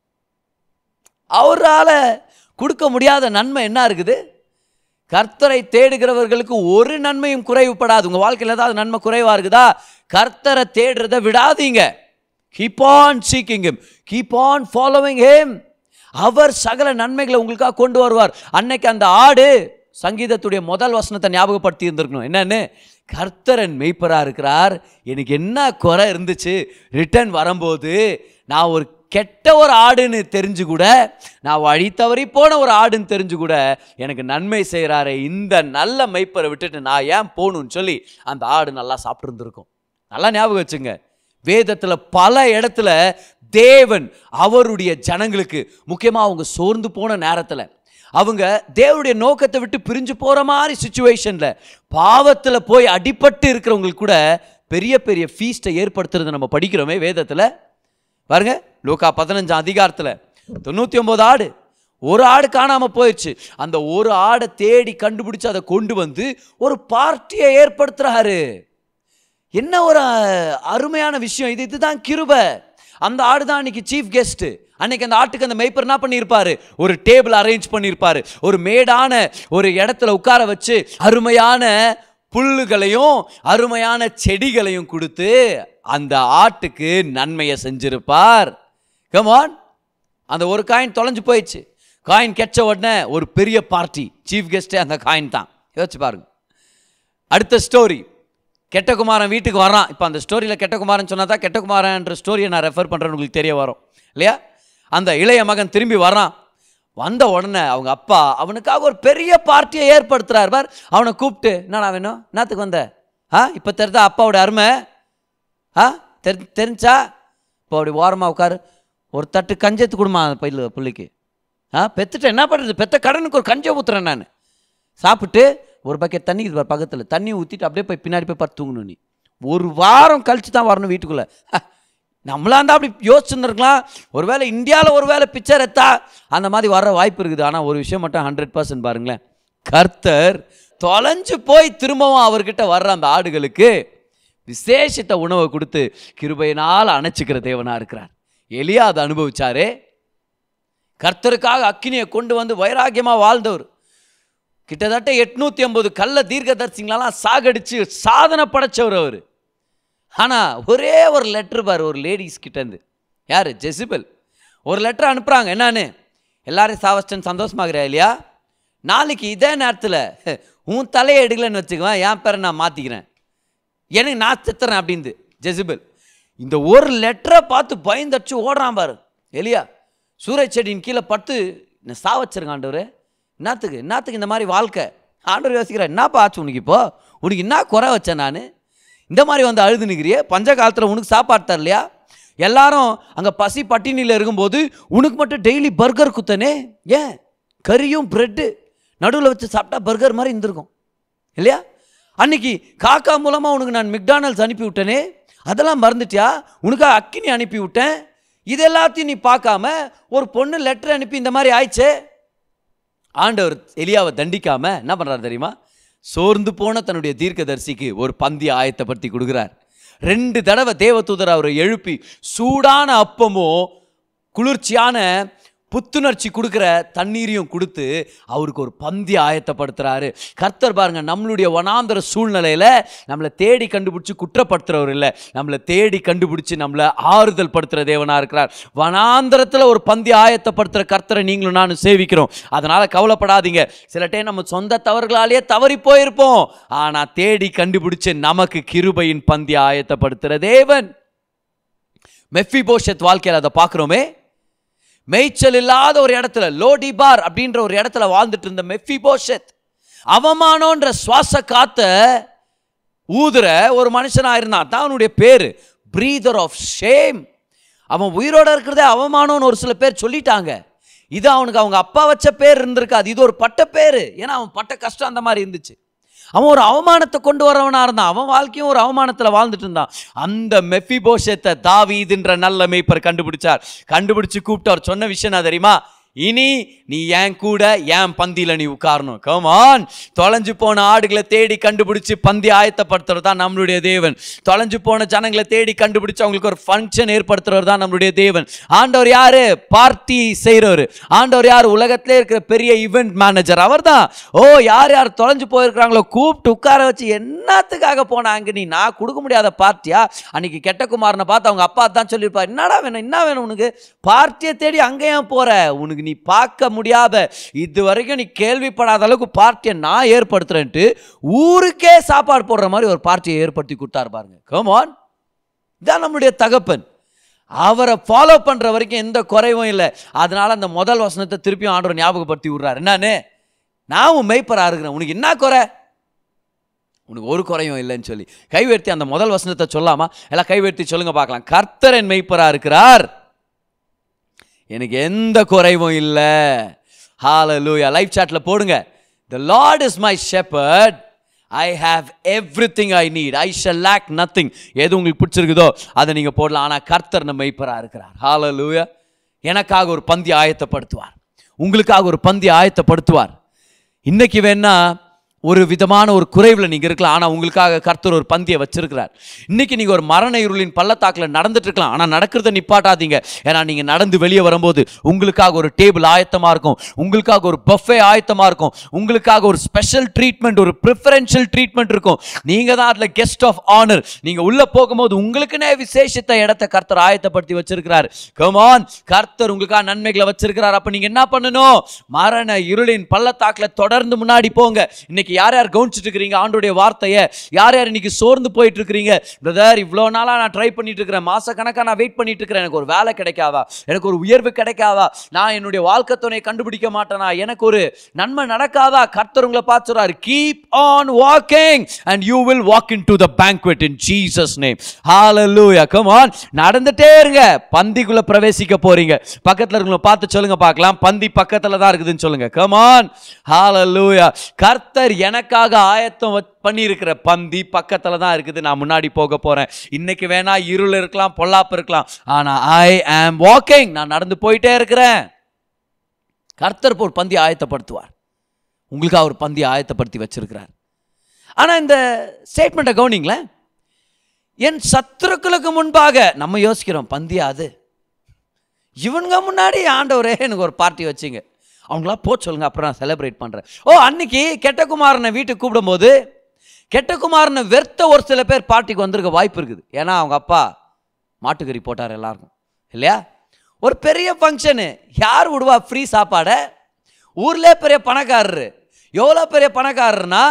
அவரால கொடுக்க முடியாத நன்மை என்ன இருக்குது? கர்த்தரை தேடுகிறவர்களுக்கு ஒரு நன்மையும் குறைவுபடாது. உங்க வாழ்க்கையில் ஏதாவது நன்மை குறைவா இருக்குதா? கர்த்தரை தேடுறதை விடாதீங்க. Keep on seeking him, keep on following him. அவர் சகல நன்மைகளை உங்களுக்காக கொண்டு வருவார். அன்னைக்கு அந்த ஆடு சங்கீதத்துடைய முதல் வசனத்தை ஞாபகப்படுத்தி இருந்திருக்கணும். என்னன்னு? கர்த்தரன் மெய்ப்பரா இருக்கிறார், எனக்கு என்ன குறை இருந்துச்சு, ரிட்டர்ன் வரும்போது நான் ஒரு கெட்ட ஒரு ஆடுன்னு தெரிஞ்சு கூட, நான் வழி தவறி போன ஒரு ஆடுன்னு தெரிஞ்சு கூட எனக்கு நன்மை செய்கிறாரே, இந்த நல்ல மெய்ப்பரை விட்டுட்டு நான் ஏன் போகணும்னு சொல்லி அந்த ஆடு நல்லா சாப்பிட்டு இருந்திருக்கும். நல்லா ஞாபகம் வச்சுங்க, வேதத்தில் பல இடத்துல தேவன் அவருடைய ஜனங்களுக்கு, முக்கியமாக அவங்க சோர்ந்து போன நேரத்தில், அவங்க தேவனுடைய நோக்கத்தை விட்டு பிரிஞ்சு போகிற மாதிரி சுச்சுவேஷனில், பாவத்தில் போய் அடிபட்டு இருக்கிறவங்களுக்கு கூட பெரிய பெரிய ஃபீஸ்ட்டை ஏற்படுத்துறதை நம்ம படிக்கிறோமே வேதத்தில். பாருங்க, லூக்கா பதினஞ்சாம் அதிகாரத்தில் தொண்ணூற்றி ஒம்பது ஆடு, ஒரு ஆடு காணாமல் போயிடுச்சு. அந்த ஒரு ஆடை தேடி கண்டுபிடிச்சு அதை கொண்டு வந்து ஒரு பார்ட்டியை ஏற்படுத்துகிறாரு. என்ன ஒரு அருமையான விஷயம் இது! இதுதான் கிருபை. அந்த ஆடு தான் அன்னைக்கு சீஃப் கெஸ்ட். அன்னைக்கு அந்த ஆட்டுக்கு அந்த மேய்ப்பர் என்ன பண்ணியிருப்பாரு? ஒரு டேபிள் அரேஞ்ச் பண்ணியிருப்பாரு, ஒரு மேடான ஒரு இடத்துல உட்கார வச்சு அருமையான புல்லுகளையும் அருமையான செடிகளையும் கொடுத்து அந்த ஆட்டுக்கு நன்மையை செஞ்சிருப்பார். கம் ஆன், அந்த ஒரு காயின் தொலைஞ்சு போயிடுச்சு. காயின் கெச்ச உடனே ஒரு பெரிய பார்ட்டி, சீஃப் கெஸ்டே அந்த காயின் தான். யோசிச்சு பாருங்க. அடுத்த ஸ்டோரி, கெட்டகுமாரன் வீட்டுக்கு வரான். இப்போ அந்த ஸ்டோரியில் கெட்டகுமாரன் சொன்னா தான் கெட்டகுமாரன்ற ஸ்டோரியை நான் ரெஃபர் பண்ணுறேன்னு உங்களுக்கு தெரிய வரும் இல்லையா? அந்த இளைய மகன் திரும்பி வரான். வந்த உடனே அவங்க அப்பா அவனுக்காக ஒரு பெரிய பார்ட்டியை ஏற்படுத்துறார். பார், அவனை கூப்பிட்டு, என்னடா வேணும், என்னத்துக்கு வந்த? ஆ இப்போ தெரிஞ்சா அப்பாவோட அருமை? ஆ தெரி தெரிஞ்சா இப்போ அப்படி ஓரமாக உட்காரு, ஒரு தட்டு கஞ்சத்து கொடுமா பையில பிள்ளைக்கு. ஆ பெற்றுட்டு என்ன பண்ணுறது, பெற்ற கடனுக்கு ஒரு கஞ்சை ஊற்றுறேன் நான். சாப்பிட்டு ஒரு பக்கெட் தண்ணி இது பக்கத்தில் தண்ணி ஊற்றிட்டு அப்படியே போய் பின்னாடி போய் பார்த்து தூங்கணும். நீ ஒரு வாரம் கழிச்சு தான் வரணும் வீட்டுக்குள்ளே. நம்மளா இருந்தால் அப்படி யோசிச்சுருந்துருக்கலாம். ஒரு வேளை இந்தியாவில் ஒரு வேளை பிக்சர் எத்தா அந்த மாதிரி வர வாய்ப்பு இருக்குது. ஆனால் ஒரு விஷயம் மட்டும் ஹண்ட்ரட் பர்சன்ட் பாருங்களேன், கர்த்தர் தொலைஞ்சு போய் திரும்பவும் அவர்கிட்ட வர்ற அந்த ஆடுகளுக்கு விசேஷித்த உணவை கொடுத்து கிருபையினால் அணைச்சிக்கிற தேவனாக இருக்கிறார். எலியா அதை அனுபவிச்சாரே. கர்த்தருக்காக அக்கினியை கொண்டு வந்து வைராக்கியமாக வாழ்ந்தவர். கிட்டத்தட்ட எட்நூத்தி ஐம்பது கள்ள தீர்க்கதரிசிங்களெல்லாம் சாகடிச்சு சாதனை படைச்சவர் அவர். ஆனால் ஒரே ஒரு லெட்டர் பார், ஒரு லேடிஸ் கிட்டேருந்து, யார்? ஜெசிபல். ஒரு லெட்டர் அனுப்புகிறாங்க. என்னான்னு? எல்லாரையும் சாவஸ்டன் சந்தோஷமாகறா இல்லையா? நாளைக்கு இதே நேரத்தில் உன் தலையை எடுக்கலன்னு வச்சுக்குவேன், என் பேரை நான் மாற்றிக்கிறேன், எனக்கு நான் செத்துறேன் அப்படின்னு ஜெசிபல். இந்த ஒரு லெட்டரை பார்த்து பயந்தடிச்சு ஓடுறான் பாரு எலியா. சூரஜ் செடியின் கீழே படுத்து என்ன சா வச்சிருங்க ஆண்டவர், என்னத்துக்கு என்னத்துக்கு இந்த மாதிரி வாழ்க்கை? ஆண்டவர் யோசிக்கிறேன், என்னப்பா ஆச்சு உனக்கு? இப்போ உனக்கு என்ன குறை வச்சேன் நான்? இந்த மாதிரி வந்து அழுது நிற்கிறியே, பஞ்ச காலத்தில் உனக்கு சாப்பாடு தரலையா? எல்லாரும் அங்கே பசி பட்டினியில் இருக்கும்போது உனக்கு மட்டும் டெய்லி பர்கர் குத்தனே, ஏன் கறியும் ப்ரெட்டு நடுவில் வச்சு சாப்பிட்டா பர்கர் மாதிரி இருந்திருக்கும் இல்லையா? அன்னைக்கு காக்கா மூலமாக உனக்கு நான் மெக்டானல்ட்ஸ் அனுப்பி விட்டனே, அதெல்லாம் மறந்துட்டியா? உனக்காக அக்கினி அனுப்பி விட்டேன், இது எல்லாத்தையும் நீ பார்க்காம ஒரு பொண்ணு லெட்டர் அனுப்பி இந்த மாதிரி ஆயிடுச்சே. ஆண்டவர் எலியாவை தண்டிக்காம என்ன பண்றாரு தெரியுமா? சோர்ந்து போன தன்னுடைய தீர்க்கதரிசிக்கு ஒரு பந்தி ஆயத்தப்படுத்தி கொடுக்குறார். ரெண்டு தடவை தேவதூதர் அவரை எழுப்பி சூடான அப்பமும் குளிர்ச்சியான புத்துணர்ச்சி கொடுக்குற தண்ணீரையும் கொடுத்து அவருக்கு ஒரு பந்தி ஆயத்தப்படுத்துறாரு. கர்த்தர் பாருங்க, நம்மளுடைய வனாந்தர சூழ்நிலையில நம்மளை தேடி கண்டுபிடிச்சு குற்றப்படுத்துறவர் இல்லை, நம்மளை தேடி கண்டுபிடிச்சு நம்மளை ஆறுதல் படுத்துற தேவனா இருக்கிறார். வனாந்தரத்தில் ஒரு பந்தி ஆயத்தப்படுத்துற கர்த்தரை நீங்களும் நானும் சேவிக்கிறோம். அதனால கவலைப்படாதீங்க. சில டைம் நம்ம சொந்த தவறுகளாலேயே தவறி போயிருப்போம், ஆனா தேடி கண்டுபிடிச்சு நமக்கு கிருபையின் பந்தி ஆயத்தப்படுத்துற தேவன். மெஃபிபோஷெத் வாழ்க்கையில் அதை பார்க்கிறோமே. மேய்ச்சல் இல்லாத ஒரு இடத்துல, லோடிபார் அப்படின்ற ஒரு இடத்துல வாழ்ந்துட்டு இருந்த மெஃபிபோஷெத் அவமானம்ன்ற சுவாச காத்த ஊதுற ஒரு மனுஷனா இருந்தான். தான் அவனுடைய பேரு, பிரீதர் ஆஃப் ஷேம். அவன் உயிரோட இருக்கிறதே அவமானம்னு ஒரு சில பேர் சொல்லிட்டாங்க. இது அவனுக்கு அவங்க அப்பா வச்ச பேர் இருந்திருக்காது, இது ஒரு பட்ட பேரு. ஏன்னா அவன் பட்ட கஷ்டம் அந்த மாதிரி இருந்துச்சு. அவன் ஒரு அவமானத்தை கொண்டு வரவனா இருந்தான். அவன் வாழ்க்கையும் ஒரு அவமானத்தில் வாழ்ந்துட்டு இருந்தான். அந்த மெஃபிபோஷெத்தை தாவீதுன்ற நல்ல மேய்ப்பர் கண்டுபிடிச்சார். கண்டுபிடிச்சு கூப்பிட்டார். சொன்ன விஷயம் என்ன தெரியுமா? இனி நீ என் கூட என் பந்தியில் நீ உட்காரணும். கமான். தொலைஞ்சு போன ஆடுகளை தேடி கண்டுபிடிச்சு பந்தி ஆயத்தப்படுத்துறது தான் நம்மளுடைய தேவன். தொலைஞ்சு போன ஜனங்களை தேடி கண்டுபிடிச்சு அவங்களுக்கு ஒரு ஃபங்க்ஷன் ஏற்படுத்துறவர் தான் நம்மளுடைய தேவன். ஆண்டவர் யாரு? பார்ட்டி செய்கிறவர். ஆண்டவர் யார்? உலகத்திலே இருக்கிற பெரிய ஈவெண்ட் மேனேஜர் அவர் தான். ஓ, யார் யார் தொலைஞ்சு போயிருக்கிறாங்களோ கூப்பிட்டு உட்கார வச்சு, என்னத்துக்காக போனாங்க நீ? நான் கொடுக்க முடியாத பார்ட்டியா? அன்னைக்கு கெட்ட குமாரனை பார்த்து அவங்க அப்பா தான் சொல்லியிருப்பார், என்னடா வேணும், என்ன வேணும் உனக்கு? பார்ட்டியை தேடி அங்கே ஏன் போற? உனக்கு நீ பார்க்க முடியாத, இது வரைக்கும் நீ கேள்விப்படாத அளவுக்கு பார்ட்டியை நான் ஏற்படுத்துறேன்ட்டு ஊருக்கே சாப்பாடு போடுற மாதிரி ஒரு பார்ட்டியை ஏற்படுத்தி கொடுத்தாரு பாருங்க. Come on. இதான் நம்மளுடைய தகப்பன். அவரை ஃபாலோ பண்ற வரைக்கும் எந்த குறைவும் இல்லை. அதனால அந்த முதல் வசனத்தை திருப்பியும் ஆண்டவர் ஞாபகப்படுத்தி விடுறாரு. என்னன்னு? நான் உன் மெய்ப்பரா இருக்கிறேன், உனக்கு என்ன குறை? உனக்கு ஒரு குறையும் இல்லைன்னு சொல்லி கைவேர்த்தி அந்த முதல் வசனத்தை சொல்லாமா? எல்லாம் கைவேர்த்தி சொல்லுங்க பார்க்கலாம். கர்த்தர் என் மெய்ப்பரா இருக்கிறார், எனக்கு எந்த குறைவும் இல்லை. ஹalleluya. லைவ் சாட்ல போடுங்க. The Lord is my shepherd, I have everything I need, I shall lack nothing. எது உங்களுக்கு பிடிச்சிருக்குதோ அதை நீங்க போடலாம். ஆனா கர்த்தர் நம்ம மேய்ப்பரா இருக்கிறார். ஹalleluya. எனக்காக ஒரு பந்தி ஆயத்தப்படுத்துவார், உங்களுக்காக ஒரு பந்தி ஆயத்தப்படுத்துவார். இன்னைக்கு வேணா ஒரு விதமான ஒரு குறைவில் நீங்கள் இருக்கலாம், ஆனால் உங்களுக்காக கர்த்தர் ஒரு பந்தியை வச்சிருக்கிறார். இன்னைக்கு நீங்கள் ஒரு மரண இருளின் பள்ளத்தாக்கில் நடந்துட்டு இருக்கலாம், ஆனால் நடக்கிறத நிப்பாட்டாதீங்க. ஏன்னா நீங்கள் நடந்து வெளியே வரும்போது உங்களுக்காக ஒரு டேபிள் ஆயத்தமாக இருக்கும், உங்களுக்காக ஒரு பஃபே ஆயத்தமாக இருக்கும், உங்களுக்காக ஒரு ஸ்பெஷல் ட்ரீட்மெண்ட், ஒரு ப்ரிஃபரன்ஷியல் ட்ரீட்மெண்ட் இருக்கும். நீங்கள் தான் அதில் கெஸ்ட் ஆஃப் ஆனர். நீங்கள் உள்ளே போகும்போது உங்களுக்குன்னே விசேஷத்தை இடத்தை கர்த்தர் ஆயத்தப்படுத்தி வச்சிருக்கிறார். Come on. கர்த்தர் உங்களுக்காக நன்மைகளை வச்சிருக்கிறார். அப்போ நீங்கள் என்ன பண்ணணும்? மரண இருளின் பள்ளத்தாக்கில் தொடர்ந்து முன்னாடி போங்க. இன்னைக்கு யார் யார் கவனிச்சுட்டு இருக்கிறீங்க ஆண்டோடைய வார்த்தையை? யார் யார் இன்னைக்கு சோர்ந்து போயிட்டு இருக்கிறீங்க? பிரதர், இவ்வளோ நாளாக நான் ட்ரை பண்ணிட்டு இருக்கிறேன், மாச கணக்காக நான் வெயிட் பண்ணிட்டு இருக்கிறேன், எனக்கு ஒரு வேலை கிடைக்காதா, எனக்கு ஒரு உயர்வு கிடைக்காதா, நான் என்னுடைய வாழ்க்கை துணையை கண்டுபிடிக்க மாட்டேனா, எனக்கு ஒரு நன்மை நடக்காதா? கர்த்தர் உங்களை பார்த்துறாரு. Keep on walking and you will walk into the banquet in Jesus name. Hallelujah. Come on. நடந்துட்டே இருங்க, பந்திக்குள்ள பிரவேசிக்க போறீங்க. பக்கத்துல இருக்கவங்கள பார்த்து சொல்லுங்க பார்க்கலாம், பந்தி பக்கத்துல தான் இருக்குதுன்னு சொல்லுங்க. Come on. Hallelujah. கர்த்தர் எனக்காக ஆயத்தம் பண்ணி இருக்கிற பந்தி பக்கத்துல தான் இருக்குது. நான் முன்னாடி போக போறேன். இன்னைக்கு வேணா இருள் இருக்கலாம், பொல்லாப்பு இருக்கலாம், ஆனா ஐ ஆம் வாக்கிங், நான் நடந்து போயிட்டே இருக்கிறேன். கர்த்தர் ஒரு பந்தி ஆயத்தப்படுத்துவார், உங்களுக்காக ஒரு பந்தி ஆயத்தப்படுத்தி வச்சிருக்கிறார். ஆனா இந்த ஸ்டேட்மெண்ட்டை கவனிங்களேன். என் சத்துருக்களுக்கு முன்பாக நம்ம யோசிக்கிறோம், பந்தியா அது? இவனுங்க முன்னாடி ஆண்டவரே எனக்கு ஒரு பார்ட்டி வச்சிங்க, அவங்களா போ சொல்லுங்க, அப்புறம் நான் செலிப்ரேட் பண்ணுறேன். ஓ, அன்னைக்கு கெட்டகுமாரனை வீட்டுக்கு கூப்பிடும்போது கெட்டகுமாரனை வெறுத்த ஒரு சில பேர் பார்ட்டிக்கு வந்திருக்க வாய்ப்பு இருக்குது. ஏன்னா அவங்க அப்பா மாட்டுக்கறி போட்டார் எல்லாருக்கும், இல்லையா? ஒரு பெரிய ஃபங்க்ஷனு, யார் விடுவா ஃப்ரீ சாப்பாடை? ஊர்லேயே பெரிய பணக்காரரு. எவ்வளோ பெரிய பணக்காரருனா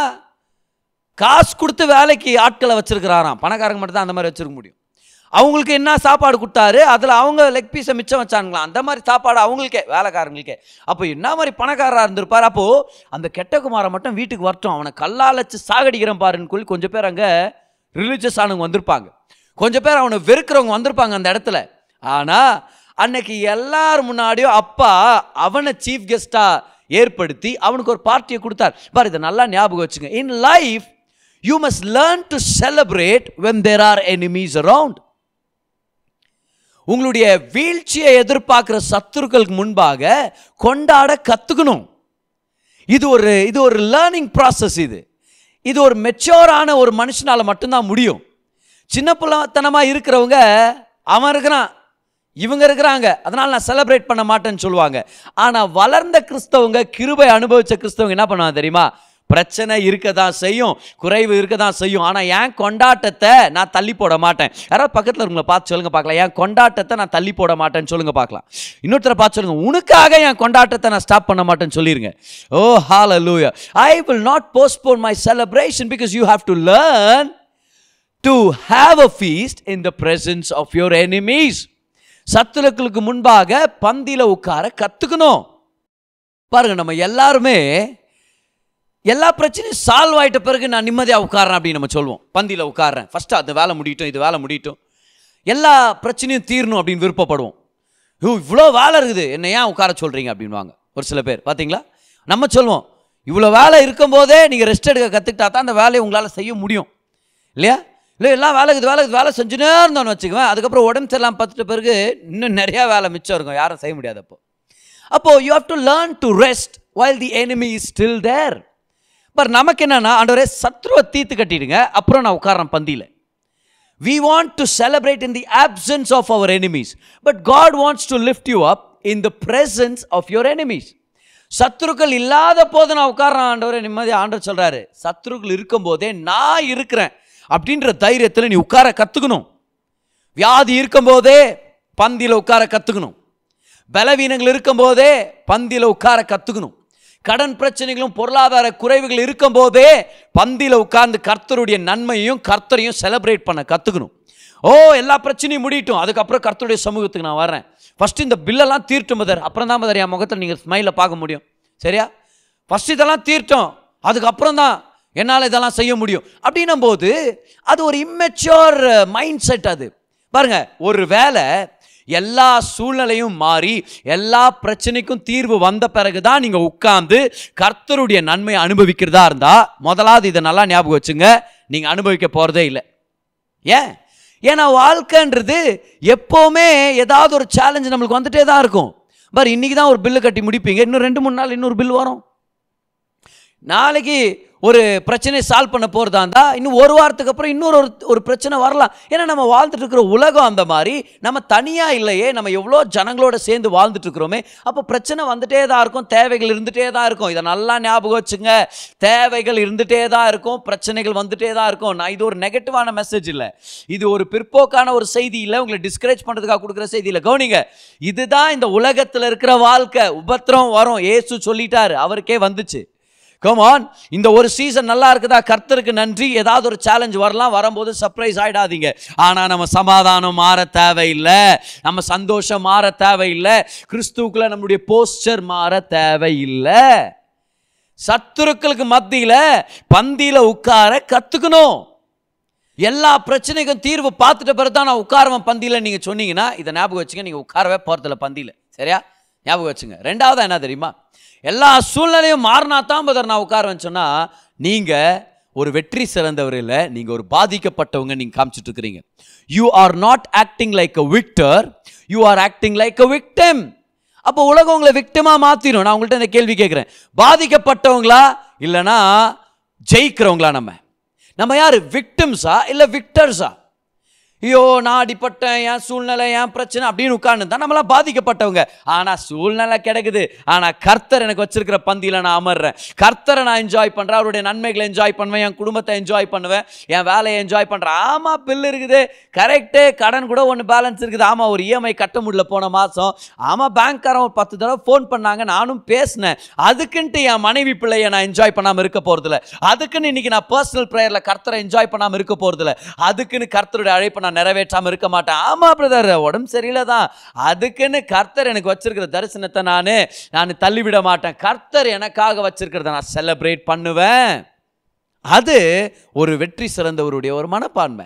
காசு கொடுத்து வேலைக்கு ஆட்களை வச்சிருக்கிறாராம். பணக்காரங்க மட்டும் தான் அந்த மாதிரி வச்சிருக்க முடியும். அவங்களுக்கு என்ன சாப்பாடு கொடுத்தாரு, அதில் அவங்க லெக் பீஸை மிச்சம் வச்சாங்களாம். அந்த மாதிரி சாப்பாடு அவங்களுக்கே, வேலைக்காரங்களுக்கே. அப்போ என்ன மாதிரி பணக்காரராக இருந்திருப்பார்? அப்போது அந்த கெட்ட குமாரை மட்டும் வீட்டுக்கு வரட்டும், அவனை கல்லாலச்சு சாகடிக்கிறேன் பாருன்னு சொல்லி கொஞ்சம் பேர் அங்கே ரிலீஜியஸ் ஆனவங்க வந்திருப்பாங்க, கொஞ்சம் பேர் அவனை வெறுக்கிறவங்க வந்திருப்பாங்க அந்த இடத்துல. ஆனால் அன்னைக்கு எல்லாரும் முன்னாடியும் அப்பா அவனை சீஃப் கெஸ்டாக ஏற்படுத்தி அவனுக்கு ஒரு பார்ட்டியை கொடுத்தார். பாரு, இதை நல்லா ஞாபகம் வச்சுங்க. In life You must learn to celebrate when there are enemies around. உங்களுடைய வீழ்ச்சியை எதிர்பார்க்கிற சத்துருக்களுக்கு முன்பாக கொண்டாட கத்துக்கணும். இது ஒரு இது ஒரு லேர்னிங் ப்ராசஸ். இது இது ஒரு மெச்சூரான ஒரு மனுஷனால மட்டும்தான் முடியும். சின்ன பிள்ளைத்தனமாக இருக்கிறவங்க அவன் இருக்கிறான் இவங்க இருக்கிறாங்க அதனால் நான் செலிப்ரேட் பண்ண மாட்டேன்னு சொல்லுவாங்க. ஆனால் வளர்ந்த கிறிஸ்தவங்க, கிருபை அனுபவித்த கிறிஸ்தவங்க என்ன பண்ணுவாங்க தெரியுமா? பிரச்சனை இருக்க தான் செய்யும், குறைவு இருக்க தான் செய்யும். ஆனால் என் கொண்டாட்டத்தை நான் தள்ளி போட மாட்டேன். யாராவது பக்கத்தில் இருக்கவங்களை பார்த்து சொல்லுங்க பார்க்கலாம், என் கொண்டாட்டத்தை நான் தள்ளி போட மாட்டேன்னு சொல்லுங்க பார்க்கலாம். இன்னொருத்தரை பார்த்து சொல்லுங்க, உனக்காக என் கொண்டாட்டத்தை நான் ஸ்டாப் பண்ண மாட்டேன்னு சொல்லிருங்க. ஓ ஹalleluya. I will not postpone my celebration because you have to learn to have a feast in the presence of your enemies. சத்துருக்களுக்கு முன்பாக பந்தியில் உட்கார கத்துக்கணும். பாருங்க, நம்ம எல்லாருமே எல்லா பிரச்சனையும் சால்வ் ஆகிட்ட பிறகு நான் நிம்மதியாக உட்காரேன் அப்படின்னு நம்ம சொல்லுவோம். பந்தியில் உட்காரேன், ஃபஸ்ட்டு அது வேலை முடியட்டும், இது வேலை முடியட்டும், எல்லா பிரச்சனையும் தீரணும் அப்படின்னு விருப்பப்படுவோம். ஐயோ இவ்வளோ வேலை இருக்குது, என்ன ஏன் உட்கார சொல்கிறீங்க அப்படின்வாங்க ஒரு சில பேர். பார்த்தீங்களா? நம்ம சொல்லுவோம், இவ்வளோ வேலை இருக்கும்போதே நீங்கள் ரெஸ்ட் எடுக்க கற்றுக்கிட்டா தான் அந்த வேலையை உங்களால் செய்ய முடியும் இல்லையா? இல்லை எல்லாம் வேலை இது வேலை இது வேலை செஞ்சுனே இருந்தோன்னு வச்சுக்குவேன், அதுக்கப்புறம் உடம்பு சரியில்லாமல் பார்த்துட்ட பிறகு இன்னும் நிறையா வேலை மிச்சம் இருக்கும், யாரும் செய்ய முடியாது. அப்போ அப்போது you have to learn to rest while the enemy is still there. But நமக்கு என்னன்னா, ஆண்டவரே சத்ருவை தீர்த்து கட்டிடுங்க, அப்புறம் நான் உட்காரன் பந்தியில். We want to celebrate in the absence of our enemies, but God wants to lift you up in the presence of your enemies. சத்ருக்கள் இல்லாத போது நான் உட்கார்றேன் ஆண்டவரே நிம்மதி. ஆண்டவர் சொல்றாரு, சத்ருக்கள் இருக்கும் போதே நான் இருக்கிறேன் அப்படின்ற தைரியத்தில் நீ உட்கார கத்துக்கணும். வியாதி இருக்கும் போதே பந்தியில் உட்கார கத்துக்கணும். பலவீனங்கள் இருக்கும் போதே பந்தியில் உட்கார கத்துக்கணும். கடன் பிரச்சனைகளும் பொருளாதார குறைவுகள் இருக்கும் போதே பந்தியில் உட்கார்ந்து கர்த்தருடைய நன்மையையும் கர்த்தரையும் செலிப்ரேட் பண்ண கத்துக்கணும். ஓ எல்லா பிரச்சனையும் முடியட்டும், அதுக்கப்புறம் கர்த்தருடைய சமூகத்துக்கு நான் வரேன், ஃபர்ஸ்ட் இந்த பில்லெல்லாம் தீர்ட்டும் மதர், அப்புறம் தான் மதர் என் முகத்தில் நீங்கள் ஸ்மைலை பார்க்க முடியும். சரியா? ஃபர்ஸ்ட் இதெல்லாம் தீர்ட்டும், அதுக்கப்புறம் தான் என்னால் இதெல்லாம் செய்ய முடியும் அப்படின்னும் போது அது ஒரு இம்மெச்சூர் மைண்ட் செட். அது பாருங்க, ஒரு வேலை எல்லா சூழ்நிலையும் மாறி எல்லா பிரச்சனைக்கும் தீர்வு வந்த பிறகுதான் நீங்க உட்கார்ந்து கர்த்தருடைய நன்மையை அனுபவிக்கிறதா இருந்தா, முதலாவது இதை நல்லா ஞாபகம் வச்சுங்க, நீங்க அனுபவிக்க போறதே இல்லை. ஏன்? ஏன்னா வாழ்க்கைன்றது எப்பவுமே ஏதாவது ஒரு சேலஞ்ச் நம்மளுக்கு வந்துட்டே தான் இருக்கும். பாரு, இன்னைக்கு தான் ஒரு பில்லு கட்டி முடிப்பீங்க, இன்னும் ரெண்டு மூணு நாள் இன்னொரு பில் வரும். நாளைக்கு ஒரு பிரச்சனையை சால்வ் பண்ண போகிறதா இருந்தால் இன்னும் ஒரு வாரத்துக்கு அப்புறம் இன்னொரு ஒரு பிரச்சனை வரலாம். ஏன்னா நம்ம வாழ்ந்துட்டு இருக்கிற உலகம் அந்த மாதிரி, நம்ம தனியாக இல்லையே, நம்ம எவ்வளோ ஜனங்களோட சேர்ந்து வாழ்ந்துட்டு இருக்கிறோமே. அப்போ பிரச்சனை வந்துட்டே தான் இருக்கும், தேவைகள் இருந்துகிட்டே தான் இருக்கும். இதை நல்லா ஞாபகம் வச்சுங்க, தேவைகள் இருந்துகிட்டே தான் இருக்கும், பிரச்சனைகள் வந்துட்டே தான் இருக்கும். நான் இது ஒரு நெகட்டிவான மெசேஜ் இல்லை, இது ஒரு பிற்போக்கான ஒரு செய்தி இல்லை, உங்களை டிஸ்கரேஜ் பண்ணுறதுக்காக கொடுக்குற செய்தி இல்லை. கவனிங்க, இதுதான் இந்த உலகத்தில் இருக்கிற வாழ்க்கை. உபத்திரம் வரும், ஏசு சொல்லிட்டாரு, அவருக்கே வந்துச்சு. Come on, இந்த ஒரு சீசன் நல்லா இருக்குதா, கர்த்தருக்கு நன்றி. ஏதாவது ஒரு சேலஞ்ச் வரலாம், வரும்போது சர்ப்ரைஸ் ஆகிடாதீங்க. ஆனால் நம்ம சமாதானம் மாற தேவையில்லை, நம்ம சந்தோஷம் மாற தேவையில்லை, கிறிஸ்துவுக்குள்ள நம்முடைய போஸ்டர் மாற தேவையில்லை. சத்துருக்களுக்கு மத்தியில் பந்தியில் உட்கார கற்றுக்கணும். எல்லா பிரச்சனைக்கும் தீர்வு பார்த்துட்ட பிறகு தான் நான் உட்காருவேன் பந்தியில் நீங்கள் சொன்னீங்கன்னா, இதை ஞாபகம் வச்சுங்க, நீங்கள் உட்காரவே போகிறதில்ல பந்தியில். சரியா? ஞாபகம் வச்சுங்க. ரெண்டாவது என்ன தெரியுமா? எல்லா சூழ்நிலையும் மாறினா தான் பதர் நான் உட்காருவேன்னு சொன்னால், நீங்கள் ஒரு வெற்றி சிறந்தவர் இல்லை, நீங்கள் ஒரு பாதிக்கப்பட்டவங்க நீங்கள் காமிச்சிட்டு இருக்கிறீங்க. You are not acting like a victor, you are acting like a victim. அப்போ உலகம் உங்களை விக்டிமாக மாற்றிடும். நான் உங்கள்கிட்ட இந்த கேள்வி கேட்குறேன், பாதிக்கப்பட்டவங்களா இல்லைனா ஜெயிக்கிறவங்களா? நம்ம நம்ம யார், விக்டிம்ஸா இல்லை விக்டர்ஸா? ஐயோ நான் அடிப்பட்டேன், என் சூழ்நிலை, என் பிரச்சனை அப்படின்னு உட்கார்ந்து தான் நம்மளாம் பாதிக்கப்பட்டவங்க. ஆனால் சூழ்நிலை கிடைக்குது, ஆனால் கர்த்தர் எனக்கு வச்சிருக்கிற பந்தியில் நான் அமர்றேன், கர்த்தரை நான் என்ஜாய் பண்ணுறேன், அவருடைய நன்மைகளை என்ஜாய் பண்ணுவேன், என் குடும்பத்தை என்ஜாய் பண்ணுவேன், என் வேலையை என்ஜாய் பண்ணுறேன். ஆமாம் பில் இருக்குது, கரெக்டு, கடன் கூட ஒன்று பேலன்ஸ் இருக்குது, ஆமாம் ஒரு இஎம்ஐ கட்ட முடியல போன மாதம், ஆமாம் பேங்க்காரன் ஒரு பத்து தடவை ஃபோன் பண்ணாங்க, நானும் பேசினேன். அதுக்குன்ட்டு என் மனைவி பிள்ளையை நான் என்ஜாய் பண்ணாமல் இருக்க போகிறதில்ல, அதுக்குன்னு இன்றைக்கி நான் பர்சனல் ப்ரேயரில் கர்த்தரை என்ஜாய் பண்ணாமல் இருக்க போகிறதில்ல, அதுக்குன்னு கர்த்தருடைய அழைப்பை நான் நிறைவேற்றாம இருக்க மாட்டேன். ஆமா பிரதர் உடம்பு சரியில்லை தான், அதுக்குன்னு கர்த்தர் எனக்கு வச்சிருக்கிற தரிசனத்தை நானு நான் தள்ளிவிட மாட்டேன், கர்த்தர் எனக்காக வச்சிருக்கிறத நான் செலிப்ரேட் பண்ணுவேன். அது ஒரு வெற்றி சிறந்தவருடைய ஒரு மனப்பான்மை.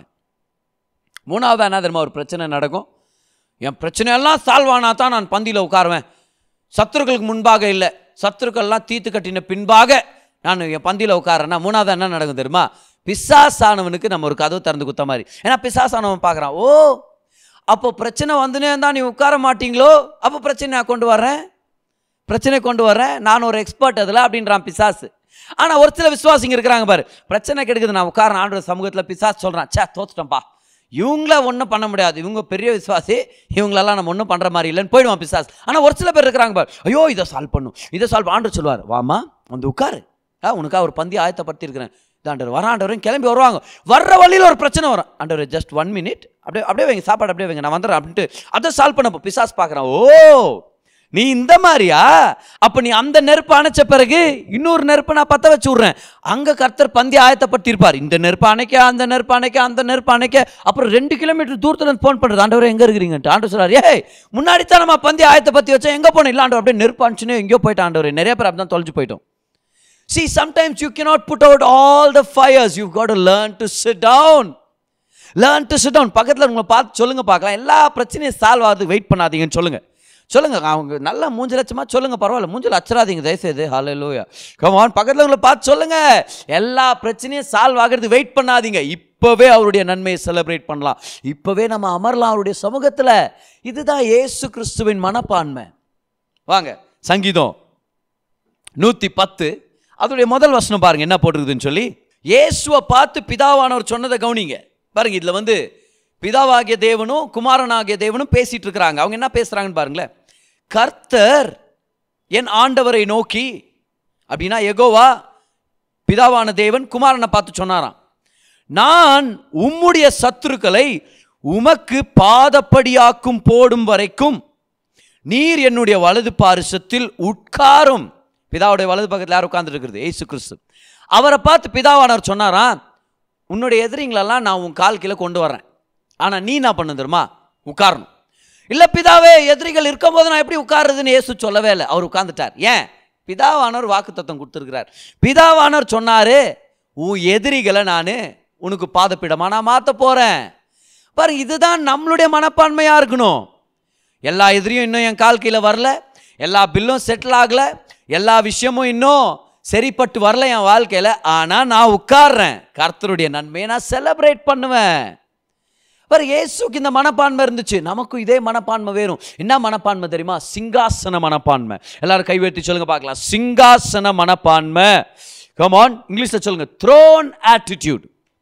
மூணாவது என்ன தெரியுமா? ஒரு பிரச்சனை நடக்கும், என் பிரச்சனையெல்லாம் சால்வ் ஆனா தான் நான் பந்தியில் உட்காருவேன், சத்துருக்களுக்கு முன்பாக இல்லை, சத்துருக்கள்லாம் தீத்து கட்டின பின்பாக நான் என் பந்தியில் உட்காரேன்னா மூணாவது என்ன நடக்கும் தெரியுமா? பிசாசானவனுக்கு நம்ம ஒரு கதவு திறந்து குத்த மாதிரி. ஏன்னா பிசாசானவன் பார்க்குறான், ஓ அப்போ பிரச்சனை வந்துனே இருந்தால் நீ உட்கார மாட்டீங்களோ, அப்போ பிரச்சனை நான் கொண்டு வர்றேன், பிரச்சனை கொண்டு வர்றேன், நான் ஒரு எக்ஸ்பர்ட் அதில் அப்படின்றான் பிசாசு. ஆனால் ஒரு சில விசுவாசிங்க இருக்கிறாங்க பாரு, பிரச்சனை கெடுக்குது, நான் உட்காரன் ஆண்டவர் சமூகத்தில், பிசாசு சொல்கிறான், சே தோத்துட்டோம்ப்பா, இவங்கள ஒன்றும் பண்ண முடியாது, இவங்க பெரிய விசுவாசி, இவங்களெல்லாம் நம்ம ஒன்றும் பண்ணுற மாதிரி இல்லைன்னு போயிடுவான் பிசாசு. ஆனால் ஒரு சில பேர் இருக்கிறாங்க பாரு, ஐயோ இதை சால்வ் பண்ணும், இதை சால்வ், ஆண்டவர் சொல்லுவார், வாமா வந்து உட்காரு, ஆ உனக்காக ஒரு பந்தி ஆயத்தப்படுத்தியிருக்கிறேன், ஆண்டவர் வர, ஆண்டவரும் கிளம்பி வருவாங்க, வர்ற வழியில் ஒரு பிரச்சனை வரும், ஆண்டவர் ஜஸ்ட் ஒன் மினிட் அப்படியே அப்படியே வைங்க, சாப்பாடு அப்படியே வைங்க, நான் வந்துடுறேன் அப்படின்ட்டு அதை சால்வ் பண்ணப்போ பிசாசு பார்க்குறான், ஓ நீ இந்த மாதிரியா, அப்போ நீ அந்த நெருப்பு அணைச்ச பிறகு இன்னொரு நெருப்பை நான் பற்ற வச்சு விட்றேன், அங்கே கர்த்தர் பந்தி ஆயத்தப்பட்டிருப்பார், இந்த நெருப்பு அணைக்க அந்த நெருப்பு அணைக்க அந்த நெருப்பு அணைக்க, அப்புறம் ரெண்டு கிலோமீட்டர் தூரத்தில் இருந்து ஃபோன் பண்ணுறது, ஆண்டவர் எங்கே இருக்கிறீங்கன்ட்டு. ஆண்டவர் சொல்கிறார், ஏய் முன்னாடி தான் நம்ம பந்தி ஆயத்தப்பத்தி வச்சோம், எங்கே போனோம், இல்லை ஆண்டவர் அப்படியே நெருப்பு அனுச்சுன்னு எங்கேயோ போயிட்டு, ஆண்டவர் நிறைய பேர் அப்படி தான் தொலைஞ்சு போயிட்டோம். See, sometimes you cannot put out all the fires. You've got to learn to sit down. Learn to sit down. பக்கத்தில் உங்களை பார்த்து சொல்லுங்க பார்க்கலாம், எல்லா பிரச்சனையும் சால்வ் ஆகுது வெயிட் பண்ணாதீங்கன்னு சொல்லுங்க. சொல்லுங்க, அவங்க நல்லா மூஞ்சி லட்சமா சொல்லுங்க, பரவாயில்ல மூஞ்சில் அச்சராதீங்க தயவுசெய்து. ஹல்லேலூயா. கம் ஆன், பக்கத்தில் உங்களை பார்த்து சொல்லுங்க, எல்லா பிரச்சனையும் சால்வ் ஆகிறது வெயிட் பண்ணாதீங்க, இப்போவே அவருடைய நன்மையை செலிப்ரேட் பண்ணலாம், இப்போவே நம்ம அமரலாம் அவருடைய சமூகத்தில். இதுதான் இயேசு கிறிஸ்துவின் மனப்பான்மை. வாங்க சங்கீதம் நூற்றி பத்து அதோடைய முதல் வசனம் பாருங்க என்ன போட்டிருக்குதுன்னு சொல்லி. இயேசுவை பார்த்து பிதாவானவர் சொன்னதை கவனிங்க பாருங்க. இதில் வந்து பிதாவாகிய தேவனும் குமாரனாகிய தேவனும் பேசிட்டு இருக்கிறாங்க. அவங்க என்ன பேசுறாங்கன்னு பாருங்களேன். கர்த்தர் என் ஆண்டவரை நோக்கி, அப்படின்னா யெகோவா பிதாவான தேவன் குமாரனை பார்த்து சொன்னாராம், நான் உம்முடைய சத்துருக்களை உமக்கு பாதப்படியாக்கும் போடும் வரைக்கும் நீர் என்னுடைய வலது பாரிசத்தில் உட்காரும். பிதாவுடைய வலது பக்கத்தில் யார் உட்கார்ந்துட்டு இருக்கிறது? இயேசு கிறிஸ்து. அவரை பார்த்து பிதாவானவர் சொன்னாராம், உன்னுடைய எதிரிங்களெல்லாம் நான் உன் கால் கீழே கொண்டு வரேன், ஆனால் நீ என்ன பண்ண தெரியுமா, உட்காரணும். இல்லை பிதாவே எதிரிகள் இருக்கும் போது நான் எப்படி உட்காருதுன்னு இயேசு சொல்லவே இல்லை, அவர் உட்கார்ந்துட்டார். ஏன்? பிதாவானவர் வாக்குத்தத்தம் கொடுத்துருக்கிறார். பிதாவானவர் சொன்னாரு, உன் எதிரிகளை நான் உனக்கு பாதப்பிடமா நான் மாற்ற போகிறேன். பாருங்க, இதுதான் நம்மளுடைய மனப்பான்மையாக இருக்கணும். எல்லா எதிரியும் இன்னும் என் கால் கீழே வரல, எல்லா பில்லும் செட்டில் ஆகலை, எல்லா விஷயமும் இன்னும் சரிப்பட்டு வரல என் வாழ்க்கையில், ஆனால் நான் உட்கார்றேன், கர்த்தருடைய நன்மையை நான் செலிப்ரேட் பண்ணுவேன். பாரு, இயேசுக்கு இந்த மனப்பான்மை இருந்துச்சு, நமக்கும் இதே மனப்பான்மை வேணும். என்ன மனப்பான்மை தெரியுமா? சிங்காசன மனப்பான்மை. எல்லாரும் கைவேற்றி சொல்லுங்க பார்க்கலாம், சிங்காசன மனப்பான்மை. கம் ஆன், இங்கிலீஷ்ல சொல்லுங்க, throne attitude.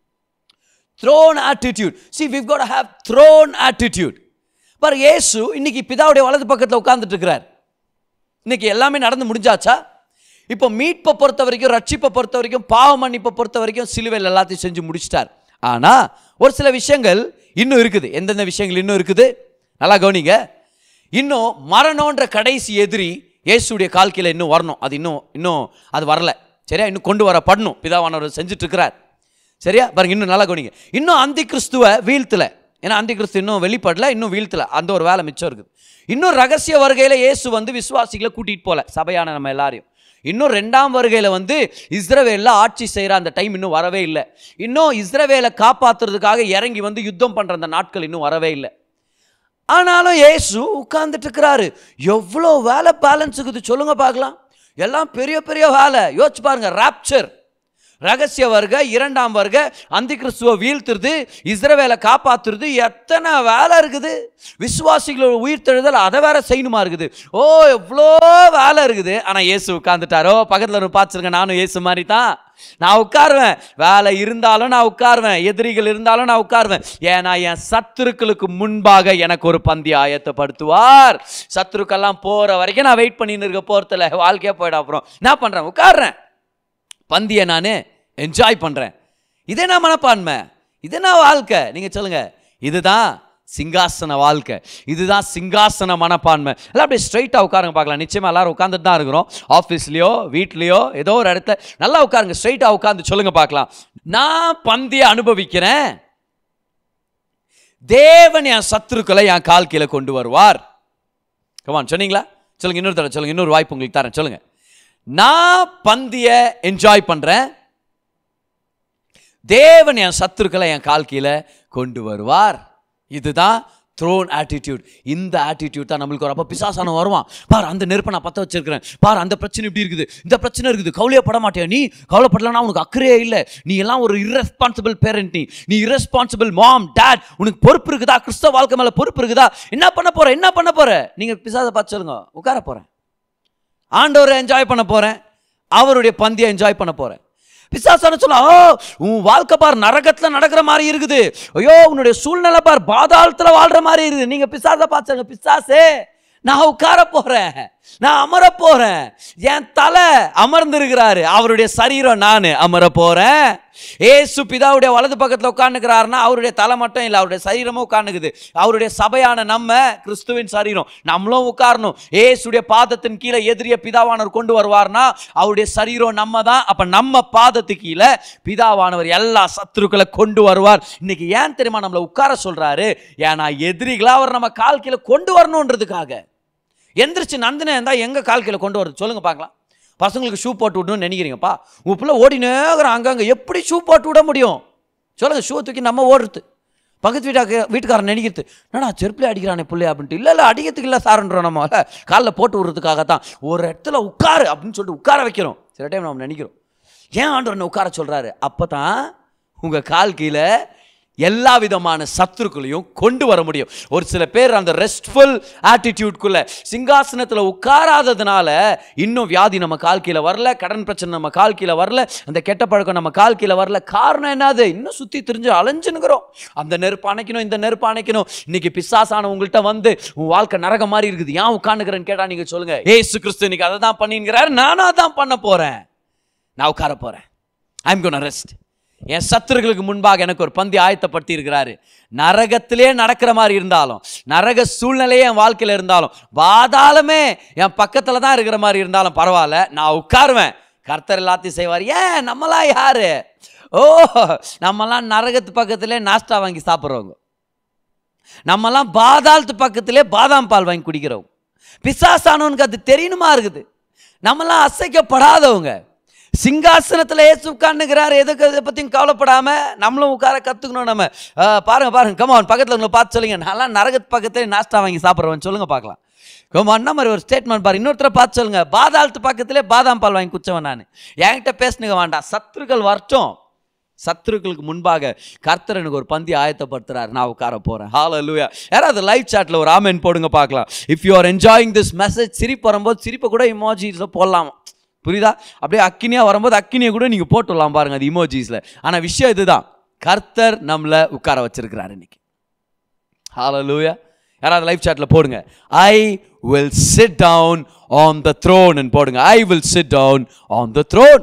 throne attitude. See, we've got to have throne attitude. பாரு, இயேசு இன்னைக்கு பிதாவுடைய வலது பக்கத்தில் உட்கார்ந்துட்டு இருக்கிறார். இன்னைக்கு எல்லாமே நடந்து முடிஞ்சாச்சா? இப்போ மீட்பை பொறுத்த வரைக்கும், ரட்சிப்பை பொறுத்த வரைக்கும், பாவ மன்னிப்பை பொறுத்த வரைக்கும் சிலுவையில் எல்லாத்தையும் செஞ்சு முடிச்சிட்டார். ஆனால் ஒரு சில விஷயங்கள் இன்னும் இருக்குது. எந்தெந்த விஷயங்கள் இன்னும் இருக்குது நல்லா கவனிங்க. இன்னும் மரணம்ன்ற கடைசி எதிரி இயேசுடைய கால் கீழே இன்னும் வரணும். அது இன்னும் இன்னும் அது வரல, சரியா? இன்னும் கொண்டு வரப்படணும், பிதாவானவர் செஞ்சுட்டு இருக்கிறார், சரியா? பாருங்க, இன்னும் நல்லா கவனிங்க. இன்னும் அந்தி கிறிஸ்துவை வீழ்த்தலை, ஏன்னா அந்தி கிறிஸ்து இன்னும் வெளிப்படல, இன்னும் வீழ்த்தலை, அந்த ஒரு வேலை மிச்சம் இருக்குது. இன்னும் ரகசிய வருகையில் இயேசு வந்து விசுவாசிகளை கூட்டிகிட்டு போகல, சபையான நம்ம எல்லாரையும். இன்னும் ரெண்டாம் வருகையில் வந்து இஸ்ரவேலில் ஆட்சி செய்கிற அந்த டைம் இன்னும் வரவே இல்லை. இன்னும் இஸ்ரவேலை காப்பாற்றுறதுக்காக இறங்கி வந்து யுத்தம் பண்ணுற அந்த நாட்கள் இன்னும் வரவே இல்லை. ஆனாலும் இயேசு உட்கார்ந்துட்டு இருக்கிறாரு. எவ்வளோ வேலை பேலன்ஸ் இருக்குது சொல்லுங்க பார்க்கலாம். எல்லாம் பெரிய பெரிய வேலை. யோசிச்சு பாருங்க, ராப்சர், ரகசிய வருகை, இரண்டாம் வருகை, அந்தி கிறிஸ்துவை வீழ்த்துறது, இஸ்ரவேலை காப்பாற்றுறது, எத்தனை வேலை இருக்குது. விசுவாசிகளோட உயிர்த்தெழுதல் அதை வேற செய்யணுமா இருக்குது. ஓ எவ்வளோ வேலை இருக்குது. ஆனால் இயேசு உட்கார்ந்துட்டாரோ. பக்கத்தில் ஒரு பார்த்துருங்க, நானும் இயேசு மாதிரி தான், நான் உட்காருவேன், வேலை இருந்தாலும் நான் உட்காருவேன், எதிரிகள் இருந்தாலும் நான் உட்காருவேன். ஏன்னா என் சத்துருக்களுக்கு முன்பாக எனக்கு ஒரு பந்தி ஆயத்தப்படுத்துவார். சத்துருக்கெல்லாம் போகிற வரைக்கும் நான் வெயிட் பண்ணின்னு இருக்க போகிறதில்ல, வாழ்க்கையே போயிட. அப்புறம் என்ன பண்ணுறேன்? உட்காடுறேன், பந்தியை நான் என்ஜாய் பண்ணுறேன். இதே நான் மனப்பான்மை, இதே நான் வாழ்க்கை. நீங்கள் சொல்லுங்கள், இதுதான் சிங்காசன வாழ்க்கை, இதுதான் சிங்காசன மனப்பான்மை. எல்லாம் அப்படியே ஸ்ட்ரைட்டாக உட்காருங்க பார்க்கலாம். நிச்சயமாக எல்லாரும் உட்காந்துட்டு தான் இருக்கிறோம், ஆஃபீஸ்லேயோ வீட்லேயோ ஏதோ ஒரு இடத்துல. நல்லா உட்காருங்க, ஸ்ட்ரைட்டாக உட்காந்து சொல்லுங்க பார்க்கலாம், நான் பந்தியை அனுபவிக்கிறேன், தேவன் என் சத்துருக்களை என் கால் கீழே கொண்டு வருவார். கமான், சொன்னீங்களா? சொல்லுங்க, இன்னொரு தடவை சொல்லுங்க, இன்னொரு வாய்ப்பு உங்களுக்கு தரேன். சொல்லுங்க, நான் பந்தியை என்ஜாய் பண்றேன், தேவன் என் சத்துருக்களை என் கால் கீழே கொண்டு வருவார். இதுதான் த்ரோன் ஆட்டிடியூட். இந்த ஆட்டிடியூட் தான் நம்மளுக்கு வரும். அப்போ பிசாசானம் வருவான், பார் அந்த நெருப்பை நான் பற்ற வச்சிருக்கிறேன், பார் அந்த பிரச்சனை இப்படி இருக்குது, இந்த பிரச்சனை இருக்குது, கவலையப்பட மாட்டியா நீ? கவலைப்படலன்னா உனக்கு அக்கறையே இல்லை, நீ எல்லாம் ஒரு இரஸ்பான்சிபிள் பேரண்ட், நீ நீ இரஸ்பான்சிபிள் மாம் டாட், உனக்கு பொறுப்பு இருக்குதா? கிறிஸ்தவ வாழ்க்கை மேலே பொறுப்பு இருக்குதா? என்ன பண்ண போற என்ன பண்ண போற? நீங்கள் பிசாசை பார்த்து சொல்லுங்க, உட்கார போகிறேன், ஆண்டவரை என்ஜாய் பண்ண போகிறேன், அவருடைய பந்தியை என்ஜாய் பண்ண போகிறேன். பிசாசான சொல்ல, ஓ உன் வாழ்க்கை பார் நரகத்தில் நடக்கிற மாதிரி இருக்குது, ஐயோ உன்னுடைய சூழ்நிலை பார் பாதாளத்தில் வாழ்ற மாதிரி இருக்குது. நீங்கள் பிசாசை பார்த்துங்க, பிசாசே நான் உட்கார போகிறேன், நான் அமர போகிறேன், என் தலை அமர்ந்திருக்கிறாரு, அவருடைய சரீரம் நான் அமர போகிறேன். ஏசு பிதாவுடைய வலது பக்கத்தில் உட்காந்துக்கிறாருன்னா அவருடைய தலை மட்டும் இல்லை, அவருடைய சரீரமும் உட்காந்துக்குது. அவருடைய சபையான நம்ம கிறிஸ்துவின் சரீரம், நம்மளும் உட்காரணும். ஏசுடைய பாதத்தின் கீழே எதிரிய பிதாவானவர் கொண்டு வருவார்னா அவருடைய சரீரம் நம்ம தான். அப்போ நம்ம பாதத்துக்கு கீழே பிதாவானவர் எல்லா சத்துருக்களை கொண்டு வருவார். இன்னைக்கு ஏன் தெரியுமா நம்மளை உட்கார சொல்றாரு? ஏன்னா எதிரிகளாக அவர் நம்ம கால் கீழே கொண்டு வரணுன்றதுக்காக. எந்திரிச்சு நந்தினே இருந்தால் எங்க கால் கீழே கொண்டு வருது சொல்லுங்க பார்க்கலாம். பசங்களுக்கு ஷூ போட்டு விடணும்னு நினைக்கிறீங்கப்பா, உங்கள் பிள்ளை ஓடி நேரம் அங்கங்கே எப்படி ஷூ போட்டு விட முடியும் சொல்லுங்க? ஷூ தூக்கி நம்ம ஓடுறது, பக்கத்து வீட்டாக்க வீட்டுக்காரன் நினைக்கிறது, என்னடா செருப்பிலே அடிக்கிறானே பிள்ளை அப்படின்ட்டு. இல்லை இல்லை அடிக்கிறதுக்கு இல்லை சார்ன்றோம், நம்ம காலில் போட்டு விடுறதுக்காகத்தான் ஒரு இடத்துல உட்காரு அப்படின்னு சொல்லிட்டு உட்கார வைக்கிறோம். சில டைம் நம்ம நினைக்கிறோம், ஏன் ஆண்டவர் என்ன உட்கார சொல்கிறாரு? அப்போ தான் உங்கள் கால் கீழே எல்லா விதமான சத்துருக்களையும் கொண்டு வர முடியும். ஒரு சில பேர் அந்த ரெஸ்ட்ஃபுல் ஆட்டிடியூட்குள்ள சிங்காசனத்தில் உட்காராததுனால இன்னும் வியாதி நம்ம கால் கீழே வரல, கடன் பிரச்சனை நம்ம கால் கீழே வரல, அந்த கெட்ட பழக்கம் நம்ம கால் கீழே வரல. காரணம் என்னது? இன்னும் சுற்றி திரிஞ்சு அலைஞ்சுனுக்கிறோம். அந்த நெருப்பு அணைக்கணும், இந்த நெருப்பு அணைக்கணும். இன்னைக்கு பிசாசான உங்கள்கிட்ட வந்து உன் வாழ்க்கை நரக மாதிரி இருக்குது, ஏன் உட்காந்துக்கிறேன்னு கேட்டால் நீங்கள் சொல்லுங்க, ஏசு கிறிஸ்து இன்னைக்கு அதை தான் பண்ணிங்கிறாரு, நானாக தான் பண்ண போகிறேன், நான் உட்கார போகிறேன், ஐ எம் கோனா ரெஸ்ட். என் சத்துருக்களுக்கு முன்பாக எனக்கு ஒரு பந்தி ஆயத்தப்படுத்தி இருக்கிறாரு. நரகத்திலே நடக்கிற மாதிரி இருந்தாலும், நரக சூழ்நிலையே என் வாழ்க்கையில் இருந்தாலும், பாதாளமே என் பக்கத்தில் தான் இருக்கிற மாதிரி இருந்தாலும் பரவாயில்ல, நான் உட்காருவேன். கர்த்தர் எல்லாத்தையும் செய்வார். ஏன் நம்மளாம் யாரு? ஓ நம்மலாம் நரகத்து பக்கத்திலே நாஸ்டா வாங்கி சாப்பிட்றவங்க, நம்மலாம் பாதாளத்து பக்கத்திலே பாதாம் பால் வாங்கி குடிக்கிறவங்க. பிசாசானவனுக்கு அது தெரியணுமா இருக்குது? நம்மலாம் அசைக்கப்படாதவங்க. சிங்காசனத்தில் ஏசு உட்காந்துக்கிறார், எதுக்கு அதை பற்றியும் கவலைப்படாமல் நம்மளும் உட்கார கற்றுக்கணும். நம்ம பாருங்க பாருங்க கமான் பக்கத்தில் உங்களை பார்த்து சொல்லுங்க, நல்லா நரகத்து பக்கத்தில் நாஸ்டா வாங்கி சாப்பிட்றவன் சொல்லுங்க பார்க்கலாம். கமான் என்ன மாதிரி ஒரு ஸ்டேட்மெண்ட் பாருங்க. இன்னொருத்தரை பார்த்து சொல்லுங்க, பாதாளத்து பக்கத்திலே பாதாம் பால் வாங்கி குச்சவன் நான். என்கிட்ட பேசுனுங்க வேண்டாம், சத்துருக்கள் வரட்டும். சத்துருக்களுக்கு முன்பாக கர்த்தர் எனக்கு ஒரு பந்தி ஆயத்தப்படுத்துறாரு, நான் உட்கார போகிறேன். ஹல்லேலூயா. யாராவது லைவ் சாட்டில் ஒரு ஆமென் போடுங்க பார்க்கலாம். If you are enjoying this message, சிரிப்பு வரும்போது சிரிப்பை கூட இமோஜிஸில் போடலாம், புரியுதா? அப்படியே அக்கினியாக வரும்போது அக்கினியை கூட நீங்கள் போட்டுடலாம் பாருங்கள், அது இமோஜிஸில். ஆனால் விஷயம் இதுதான், கர்த்தர் நம்மளை உட்கார வச்சிருக்கிறார் இன்னைக்கு. ஹல்லேலூயா. யாராவது லைவ் சாட்டில் போடுங்க, I will sit down on the throne போடுங்க. I will sit down on the throne.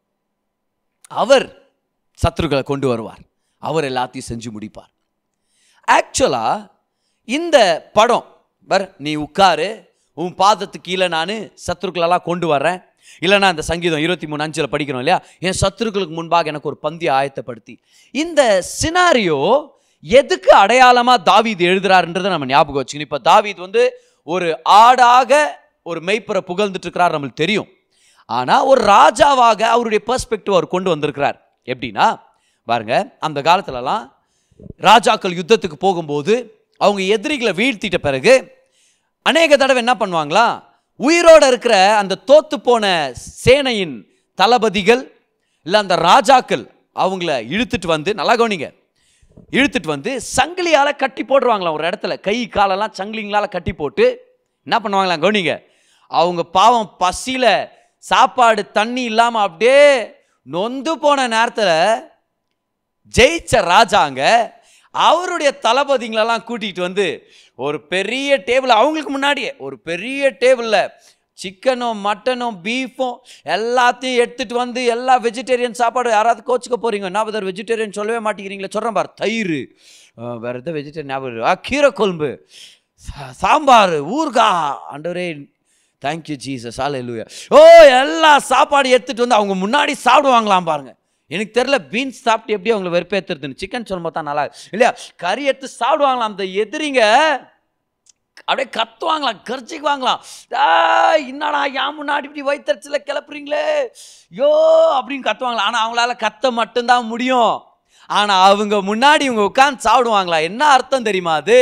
அவர் சத்துருக்களை கொண்டு வருவார், அவர் எல்லாத்தையும் செஞ்சு முடிப்பார். ஆக்சுவலா இந்த படம் பர், நீ உட்காரு, உன் பாதத்துக்கு கீழே நான் சத்துருக்களெல்லாம் கொண்டு வர்றேன். இல்லைனா அந்த சங்கீதம் இருபத்தி மூணு அஞ்சில் படிக்கிறோம் இல்லையா, என் சத்துருக்களுக்கு முன்பாக எனக்கு ஒரு பந்தி ஆயத்தப்படுத்தி. இந்த சினாரியோ எதுக்கு அடையாளமாக தாவீது எழுதுறாருன்றதை நம்ம ஞாபகம் வச்சுக்கணும். இப்போ தாவீது வந்து ஒரு ஆடாக ஒரு மெய்ப்பரை புகழ்ந்துட்டு இருக்கிறார், நம்மளுக்கு தெரியும். ஆனால் ஒரு ராஜாவாக அவருடைய பெர்ஸ்பெக்டிவ் அவர் கொண்டு வந்திருக்கிறார். எப்படின்னா பாருங்க, அந்த காலத்துலலாம் ராஜாக்கள் யுத்தத்துக்கு போகும்போது அவங்க எதிரிகளை வீழ்த்திட்ட பிறகு அநேக தடவை என்ன பண்ணுவாங்களா, உயிரோடு இருக்கிற அந்த தோத்து போன சேனையின் தளபதிகள் இல்லை அந்த ராஜாக்கள் அவங்கள இழுத்துட்டு வந்து, நல்லா கவனிங்க, இழுத்துட்டு வந்து சங்கிலியால் கட்டி போடுவாங்களாம் ஒரு இடத்துல. கை காலெல்லாம் சங்கிலிங்களால் கட்டி போட்டு என்ன பண்ணுவாங்களாம் கவனிங்க, அவங்க பாவம் பசியில் சாப்பாடு தண்ணி இல்லாமல் அப்படியே நொந்து போன நேரத்தில் ஜெயிச்ச ராஜாங்க அவருடைய தளபதிங்களெல்லாம் கூட்டிகிட்டு வந்து ஒரு பெரிய டேபிள், அவங்களுக்கு முன்னாடியே ஒரு பெரிய டேபிளில் சிக்கனும் மட்டனும் பீஃபும் எல்லாத்தையும் எடுத்துகிட்டு வந்து எல்லா வெஜிடேரியன் சாப்பாடு. யாராவது கோச்சுக்க போகிறீங்க, நான் வெஜிடேரியன் சொல்லவே மாட்டேங்கிறீங்களே, சொல்கிறேன் பார், தயிர், வேறு எதாவது வெஜிடேரியன் ஞாபகம், ஆ கீரை கொழும்பு, சாம்பார், ஊறுகாய், ஆண்டவரே தேங்க்யூ ஜீசஸ், ஹல்லேலூயா. ஓ எல்லா சாப்பாடு எடுத்துகிட்டு வந்து அவங்க முன்னாடி சாப்பிடுவாங்களாம் பாருங்கள். எனக்கு தெரியல பீன்ஸ் சாப்பிட்டு எப்படி அவங்களை வெறுப்பேற்றுறதுன்னு. சிக்கன் சொல்லும்போது தான் நல்லா இல்லையா, கறி எடுத்து சாப்பிடுவாங்களாம். அந்த எதிரிங்க அப்படியே கத்துவாங்களாம், கரிச்சிக்குவாங்களாம், என்னடா ஏன் முன்னாடி இப்படி வயிற்றுல கிளப்புறீங்களே யோ அப்படின்னு கத்துவாங்களா. ஆனால் அவங்களால கத்த மட்டும்தான் முடியும். ஆனால் அவங்க முன்னாடி இவங்க உட்காந்து சாப்பிடுவாங்களா. என்ன அர்த்தம் தெரியுமா? அது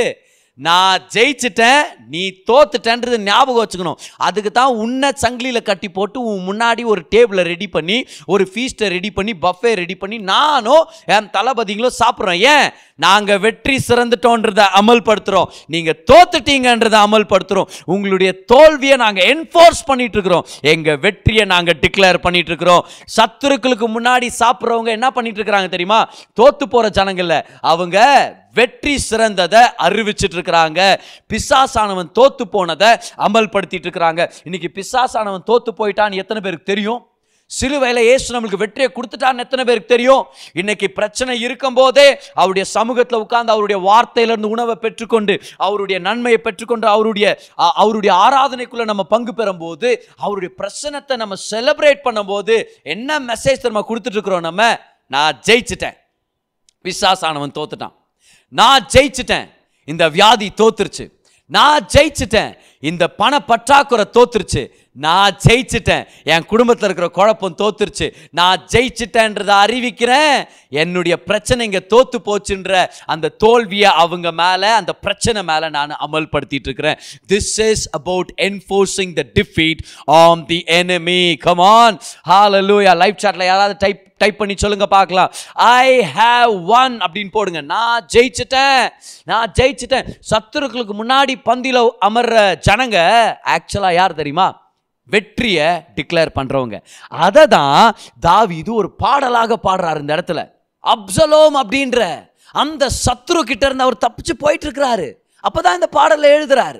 நான் ஜெயிச்சிட்டேன், நீ தோத்துட்டேன்றது ஞாபகம் வச்சுக்கணும். அதுக்கு தான் உன்னை சங்கிலியில் கட்டி போட்டு உன் முன்னாடி ஒரு டேபிளை ரெடி பண்ணி, ஒரு ஃபீஸ்ட்டை ரெடி பண்ணி, பஃபே ரெடி பண்ணி, நானும் என் தளபதிங்களும் சாப்பிட்றோம். ஏன்? நாங்கள் வெற்றி சிறந்துட்டோன்றதை அமல்படுத்துகிறோம், நீங்கள் தோத்துட்டீங்கன்றதை அமல்படுத்துகிறோம். உங்களுடைய தோல்வியை நாங்கள் என்ஃபோர்ஸ் பண்ணிட்டு இருக்கிறோம், எங்கள் வெற்றியை நாங்கள் டிக்ளேர் பண்ணிட்டு இருக்கிறோம். சத்துருக்களுக்கு முன்னாடி சாப்பிட்றவங்க என்ன பண்ணிட்டு இருக்கிறாங்க தெரியுமா? தோத்து போகிற ஜனங்கள்ல அவங்க வெற்றி சிறந்ததை அறிவிச்சிட்டு இருக்கிறாங்க. பிசாசானவன் தோத்து போனதை அமல்படுத்திட்டு இருக்கிறாங்க. இன்னைக்கு பிசாசானவன் தோத்து போயிட்டான்னு எத்தனை பேருக்கு தெரியும்? சிலுவையில் இயேசு நம்மளுக்கு வெற்றியை கொடுத்துட்டான்னு எத்தனை பேருக்கு தெரியும்? இன்னைக்கு பிரச்சனை இருக்கும் போதே அவருடைய சமூகத்தில் உட்கார்ந்து அவருடைய வார்த்தையிலிருந்து உணவை பெற்றுக்கொண்டு, அவருடைய நன்மையை பெற்றுக்கொண்டு, அவருடைய அவருடைய ஆராதனைக்குள்ள நம்ம பங்கு பெறும் போது, அவருடைய பிரச்சனத்தை நம்ம செலிப்ரேட் பண்ணும் போது என்ன மெசேஜ் நம்ம கொடுத்துட்டு இருக்கிறோம்? நம்ம நான் ஜெயிச்சிட்டேன், பிசாசானவன் தோத்துட்டான். நான் ஜெயிச்சிட்டேன், இந்த வியாதி தோத்துருச்சு. நான் ஜெயிச்சிட்டேன், இந்த பண பற்றாக்குறை தோத்துருச்சு. நான் ஜெயிச்சிட்டேன், என் குடும்பத்தில் இருக்கிற குழப்பம் தோத்துருச்சு. நான் ஜெயிச்சிட்டேன்றதை அறிவிக்கிறேன். என்னுடைய பிரச்சனை இங்கே தோத்து போச்சுன்ற அந்த தோல்வியை அவங்க மேலே, அந்த பிரச்சனை மேலே நான் அமல்படுத்திட்டு இருக்கிறேன். This is about enforcing the defeat on the enemy. Come on, ஹalleluya. லைவ் சாட்ல யாராவது டைப் டைப் பண்ணி சொல்லுங்க பார்க்கலாம். ஐ ஹேவ் ஒன் அப்படின்னு போடுங்க. நான் ஜெயிச்சிட்டேன், நான் ஜெயிச்சிட்டேன். சத்துருக்களுக்கு முன்னாடி பந்தில அமர்ற ஜனங்க ஆக்சுவலா யார் தெரியுமா? வெற்றியை டிக்ளேர் பண்றவங்க. அதை தான் தாவீது ஒரு பாடலாக பாடுறாரு இந்த இடத்துல. அப்சலோம் அப்படின்ற அந்த சத்துரு கிட்ட இருந்து அவர் தப்பிச்சு போயிட்டு இருக்கிறாரு. அப்பதான் இந்த பாடலை எழுதுறாரு.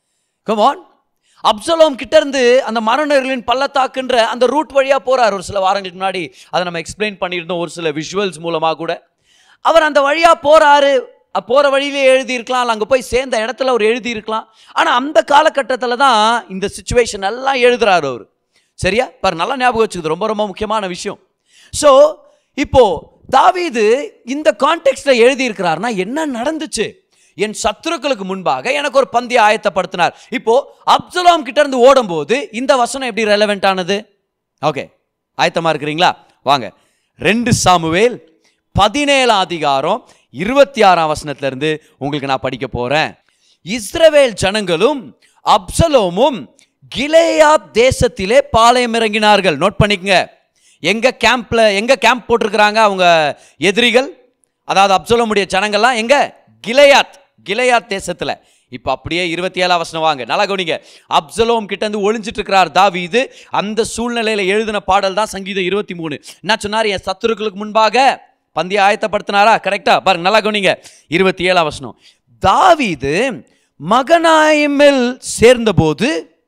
Come on. அப்சலோம் கிட்ட இருந்து அந்த மரணர்களின் பள்ளத்தாக்குன்ற அந்த ரூட் வழியா போறார். ஒரு சில வாரங்களுக்கு முன்னாடி அதை நம்ம எக்ஸ்பிளைன் பண்ணியிருந்தோம், ஒரு சில விஷுவல்ஸ் மூலமா கூட. அவர் அந்த வழியா போறாரு. போற வழியிலே எழுதியிருக்கலாம், அங்கே போய் சேர்ந்த இடத்துல அவர் எழுதியிருக்கலாம். ஆனால் அந்த காலகட்டத்தில் தான் இந்த சிச்சுவேஷன் எல்லாம் எழுதுறாரு அவர். சரியா? பாரு, நல்லா ஞாபகம் வச்சுக்குது, ரொம்ப ரொம்ப முக்கியமான விஷயம். ஸோ இப்போ தாவீது இந்த கான்டெக்ட்ல எழுதியிருக்கிறார்னா என்ன நடந்துச்சு? என் சத்துருக்களுக்கு முன்பாக எனக்கு ஒரு பந்தியை ஆயத்தப்படுத்தினார். இப்போ அப்சலோம் கிட்ட இருந்து ஓடும் போது இந்த வசனம் எப்படி ரெலவெண்ட் ஆனது? ஓகே, ஆயத்தமா இருக்கிறீங்களா? வாங்க, ரெண்டு சாமுவேல் பதினேழாம் அதிகாரம் இருபத்தி ஆறாம் வசனத்துல இருந்து உங்களுக்கு நான் படிக்க போறேன். இஸ்ரவேல் ஜனங்களும் அப்சலோமும் கிலேயாத் தேசத்திலே பாளையம் இறங்கினார்கள். நோட் பண்ணிக்கங்க, எங்க கேம்ப்ல எங்க கேம்ப் போட்டிருக்கிறாங்க அவங்க எதிரிகள், அதாவது அப்சலோமுடைய ஜனங்கள்லாம் எங்க? கிலேயாத், கிலேயாத் தேசத்துல. இப்ப அப்படியே இருபத்தி ஏழாம் வசனம் வாங்க, நல்லா கவனிங்க. அப்சலோம் கிட்ட இருந்து ஒளிஞ்சிட்டு இருக்கிறார் தாவீது. அந்த சூழ்நிலையில எழுதின பாடல் தான் சங்கீதம் இருபத்தி மூணு. என்ன சொன்னார்? என் சத்துருக்களுக்கு முன்பாக பந்தியை ஆயத்தப்படுத்தினாரா? கரெக்டா? பாருங்க, நல்லா கவனிங்க. இருபத்தி ஏழாம் வசனம். தாவீது மகனாயிமில் சேர்ந்த போது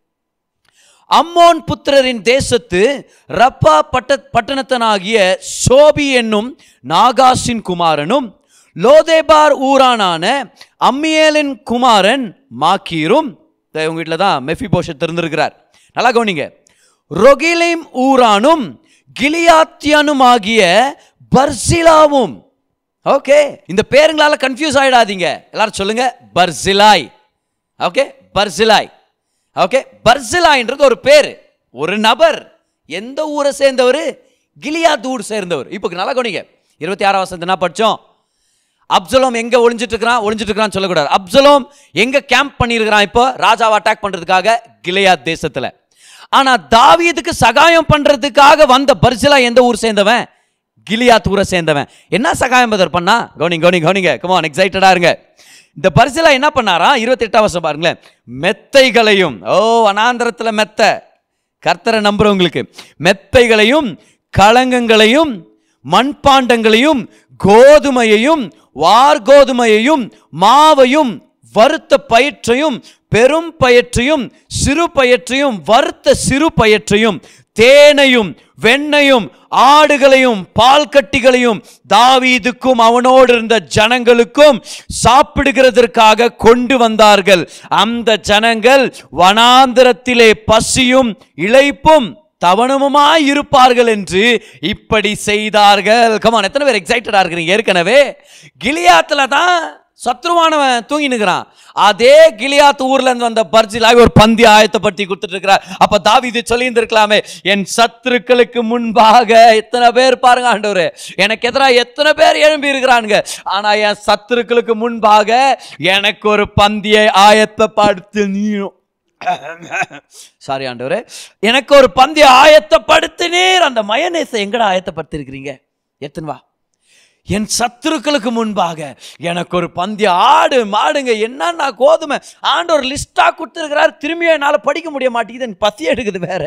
அம்மோன் புத்திரரின் தேசத்து ரப்பா பட்ட பட்டணத்தனாகிய சோபி என்னும் நாகாசின் குமாரனும் லோதேபார் ஊரானான அம்மியேலின் குமாரன் மாக்கீரும், உங்க வீட்டில் தான் மெஃபிபோஷத் இருந்திருக்கிறார். நல்லா கவனிங்க. ரொகிலிம் ஊரானும் கிலியாத்தியனும் ஆகிய பர்சிலாவும். ஓகே, இந்த பேருங்களால கன்ஃபியூஸ் ஆயிடாதீங்க. எல்லாரும் சொல்லுங்க, பர்சிலாய். ஓகே, பர்சிலாய். ஓகே, பர்சிலாய்ன்றது ஒரு பேர், ஒரு நபர். எந்த ஊரை சேர்ந்தவர்? கிலியாத் ஊர் சேர்ந்தவர். இப்போ நல்லா கவனிங்க. இருபத்தி ஆறாம் வசனத்தை என்ன படிச்சோம்? அப்சலோம் எங்க ஒளிஞ்சிட்டு இருக்கிறான்? ஒளிஞ்சிட்டு இருக்கிறான்னு சொல்லக்கூடாது. அப்சலோம் எங்க கேம்ப் பண்ணியிருக்கிறான்? இப்போ ராஜாவை அட்டாக் பண்றதுக்காக கிலியாத் தேசத்துல. ஆனா தாவீதுக்கு சகாயம் பண்றதுக்காக வந்த பர்சிலா எந்த ஊர் சேர்ந்தவன்? கிலியாத் ஊரை சேர்ந்தவன். என்ன சகாயம் பதர் பண்ணா? கவனிங்க கவனிங்க கவனிங்க கம் ஆன், எக்ஸைட்டடா இருங்க. இந்த பர்சிலா என்ன பண்ணாரா? இருபத்தி எட்டாம் வருஷம் பாருங்களேன். மெத்தைகளையும், ஓ அனாந்திரத்துல மெத்த, கர்த்தரை நம்புறவங்களுக்கு மெத்தைகளையும் களங்கங்களையும் மண்பாண்டங்களையும் கோதுமையையும் வார்கோதுமையையும் மாவையும் வறுத்த பயிற்றையும் பெரும் பயிற்றையும் சிறு பயிற்றையும் வறுத்த சிறு பயிற்றையும் தேனையும் வெண்ணையும் ஆடுகளையும் பால் கட்டிகளையும் தாவீதுக்கும் அவனோடு இருந்த ஜனங்களுக்கும் சாப்பிடுகிறதற்காக கொண்டு வந்தார்கள். அந்த ஜனங்கள் வனாந்திரத்திலே பசியும் இளைப்பும் தவணமுமாய் இருப்பார்கள் என்று இப்படி செய்தார்கள். கமான், எத்தனை பேர் எக்ஸைட்டடா இருக்கிறீங்க? ஏற்கனவே கிலியாத்துல தான் சத்ருவானவன் தூங்கி நிற்கிறான். அதே கிலியாத் ஊர்ல இருந்து வந்த பர்ஜிலாய் ஒரு பந்தி ஆயத்தப்படுத்தி கொடுத்துட்டு இருக்கிறார். அப்ப தாவீது சொல்லி இருந்திருக்கலாமே, என் சத்துருக்களுக்கு முன்பாக எத்தனை பேர் பாருங்க ஆண்டவரே, எனக்கு எதிராக எத்தனை பேர் எழும்பி இருக்கிறானுங்க, ஆனா என் சத்துருக்களுக்கு முன்பாக எனக்கு ஒரு பந்தியை ஆயத்தப்படுத்து நீயும் சாரி ஆண்டவரே, எனக்கு ஒரு பந்தியை ஆயத்தப்படுத்தினீர். அந்த மயனேசை எங்கடா ஆயத்தப்படுத்தி இருக்கிறீங்க? எத்தனை வா, என் சத்துருக்களுக்கு முன்பாக எனக்கு ஒரு பந்திய ஆடு மாடுங்க என்னன்னா கோதுமை ஆண்டவர் லிஸ்டா கொடுத்துருக்கிறார். திரும்பியும் என்னால படிக்க முடிய மாட்டேங்குது, எனக்கு பசி எடுக்குது வேற.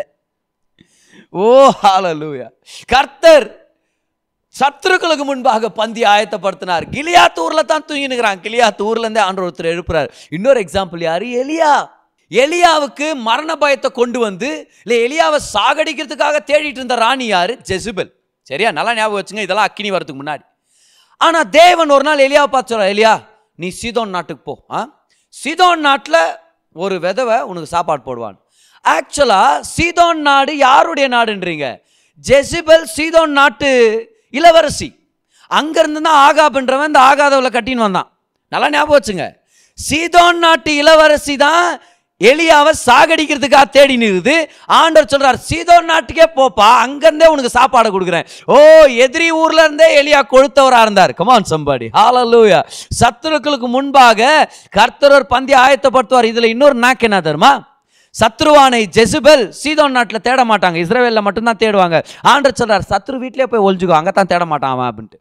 ஓ ஹல்லேலூயா. கர்த்தர் சத்துருக்களுக்கு முன்பாக பந்தி ஆயத்தப்படுத்தினார். கிலியாத் ஊர்ல தான் தூங்கி நிற்கிறான். கிலியாத் ஊர்ல இருந்தே ஆண்டவர் ஒருத்தர் எழுப்புறார். இன்னொரு எக்ஸாம்பிள் யாரு? எலியா. எலியாவுக்கு மரண பயத்தை கொண்டு வந்து இல்லை எலியாவை சாகடிக்கிறதுக்காக தேடிட்டு இருந்த ராணி யாரு? ஜெசுபெல். சரியா? நல்லா ஞாபகம் வச்சுங்க, இதெல்லாம் அக்கினி வரதுக்கு முன்னாடி. ஆனா தேவன் ஒரு நாள் எலியாவை பார்த்து சொல்றார், எலியா நீ சீதோன் நாட்டுக்கு போ, ஆ சீதோன் நாட்டில் ஒரு விதவை உனக்கு சாப்பாடு போடுவான். ஆக்சுவலா சீதோன் நாடு யாருடைய நாடுன்றீங்க? ஜெசிபெல் சீதோன் நாட்டு இளவரசி. அங்கிருந்து தான் ஆகாப்ன்றவன் இந்த ஆகாதவளை கட்டின்னு வந்தான். நல்லா ஞாபகம் வச்சுங்க, சீதோன் நாட்டு இளவரசி தான் எலியாவை சாகடிக்கிறதுக்காக தேடி நிறுது. ஆண்டவர் சொல்றார், சீதோன் நாட்டுக்கே போப்பா, அங்கிருந்தே உனக்கு சாப்பாடு கொடுக்குறேன். ஓ, எதிரி ஊர்ல இருந்தே எலியா கொழுத்தவரா இருந்தார். கம் ஆன் சம்படி, ஹல்லேலூயா. சத்துருக்களுக்கு முன்பாக கர்த்தர் ஒரு பந்தி ஆயத்தப்படுத்துவார். இதுல இன்னொரு நாக்கு என்ன தெரியுமா? சத்ருவானை ஜெசுபெல் சீதோன் நாட்டில் தேட மாட்டாங்க, இஸ்ரவேலில் மட்டும்தான் தேடுவாங்க. ஆண்டவர் சொல்றார், சத்ரு வீட்டிலே போய் ஒழிஞ்சுக்கோ, அங்கே தான் தேட மாட்டான் அவன் அப்படின்ட்டு.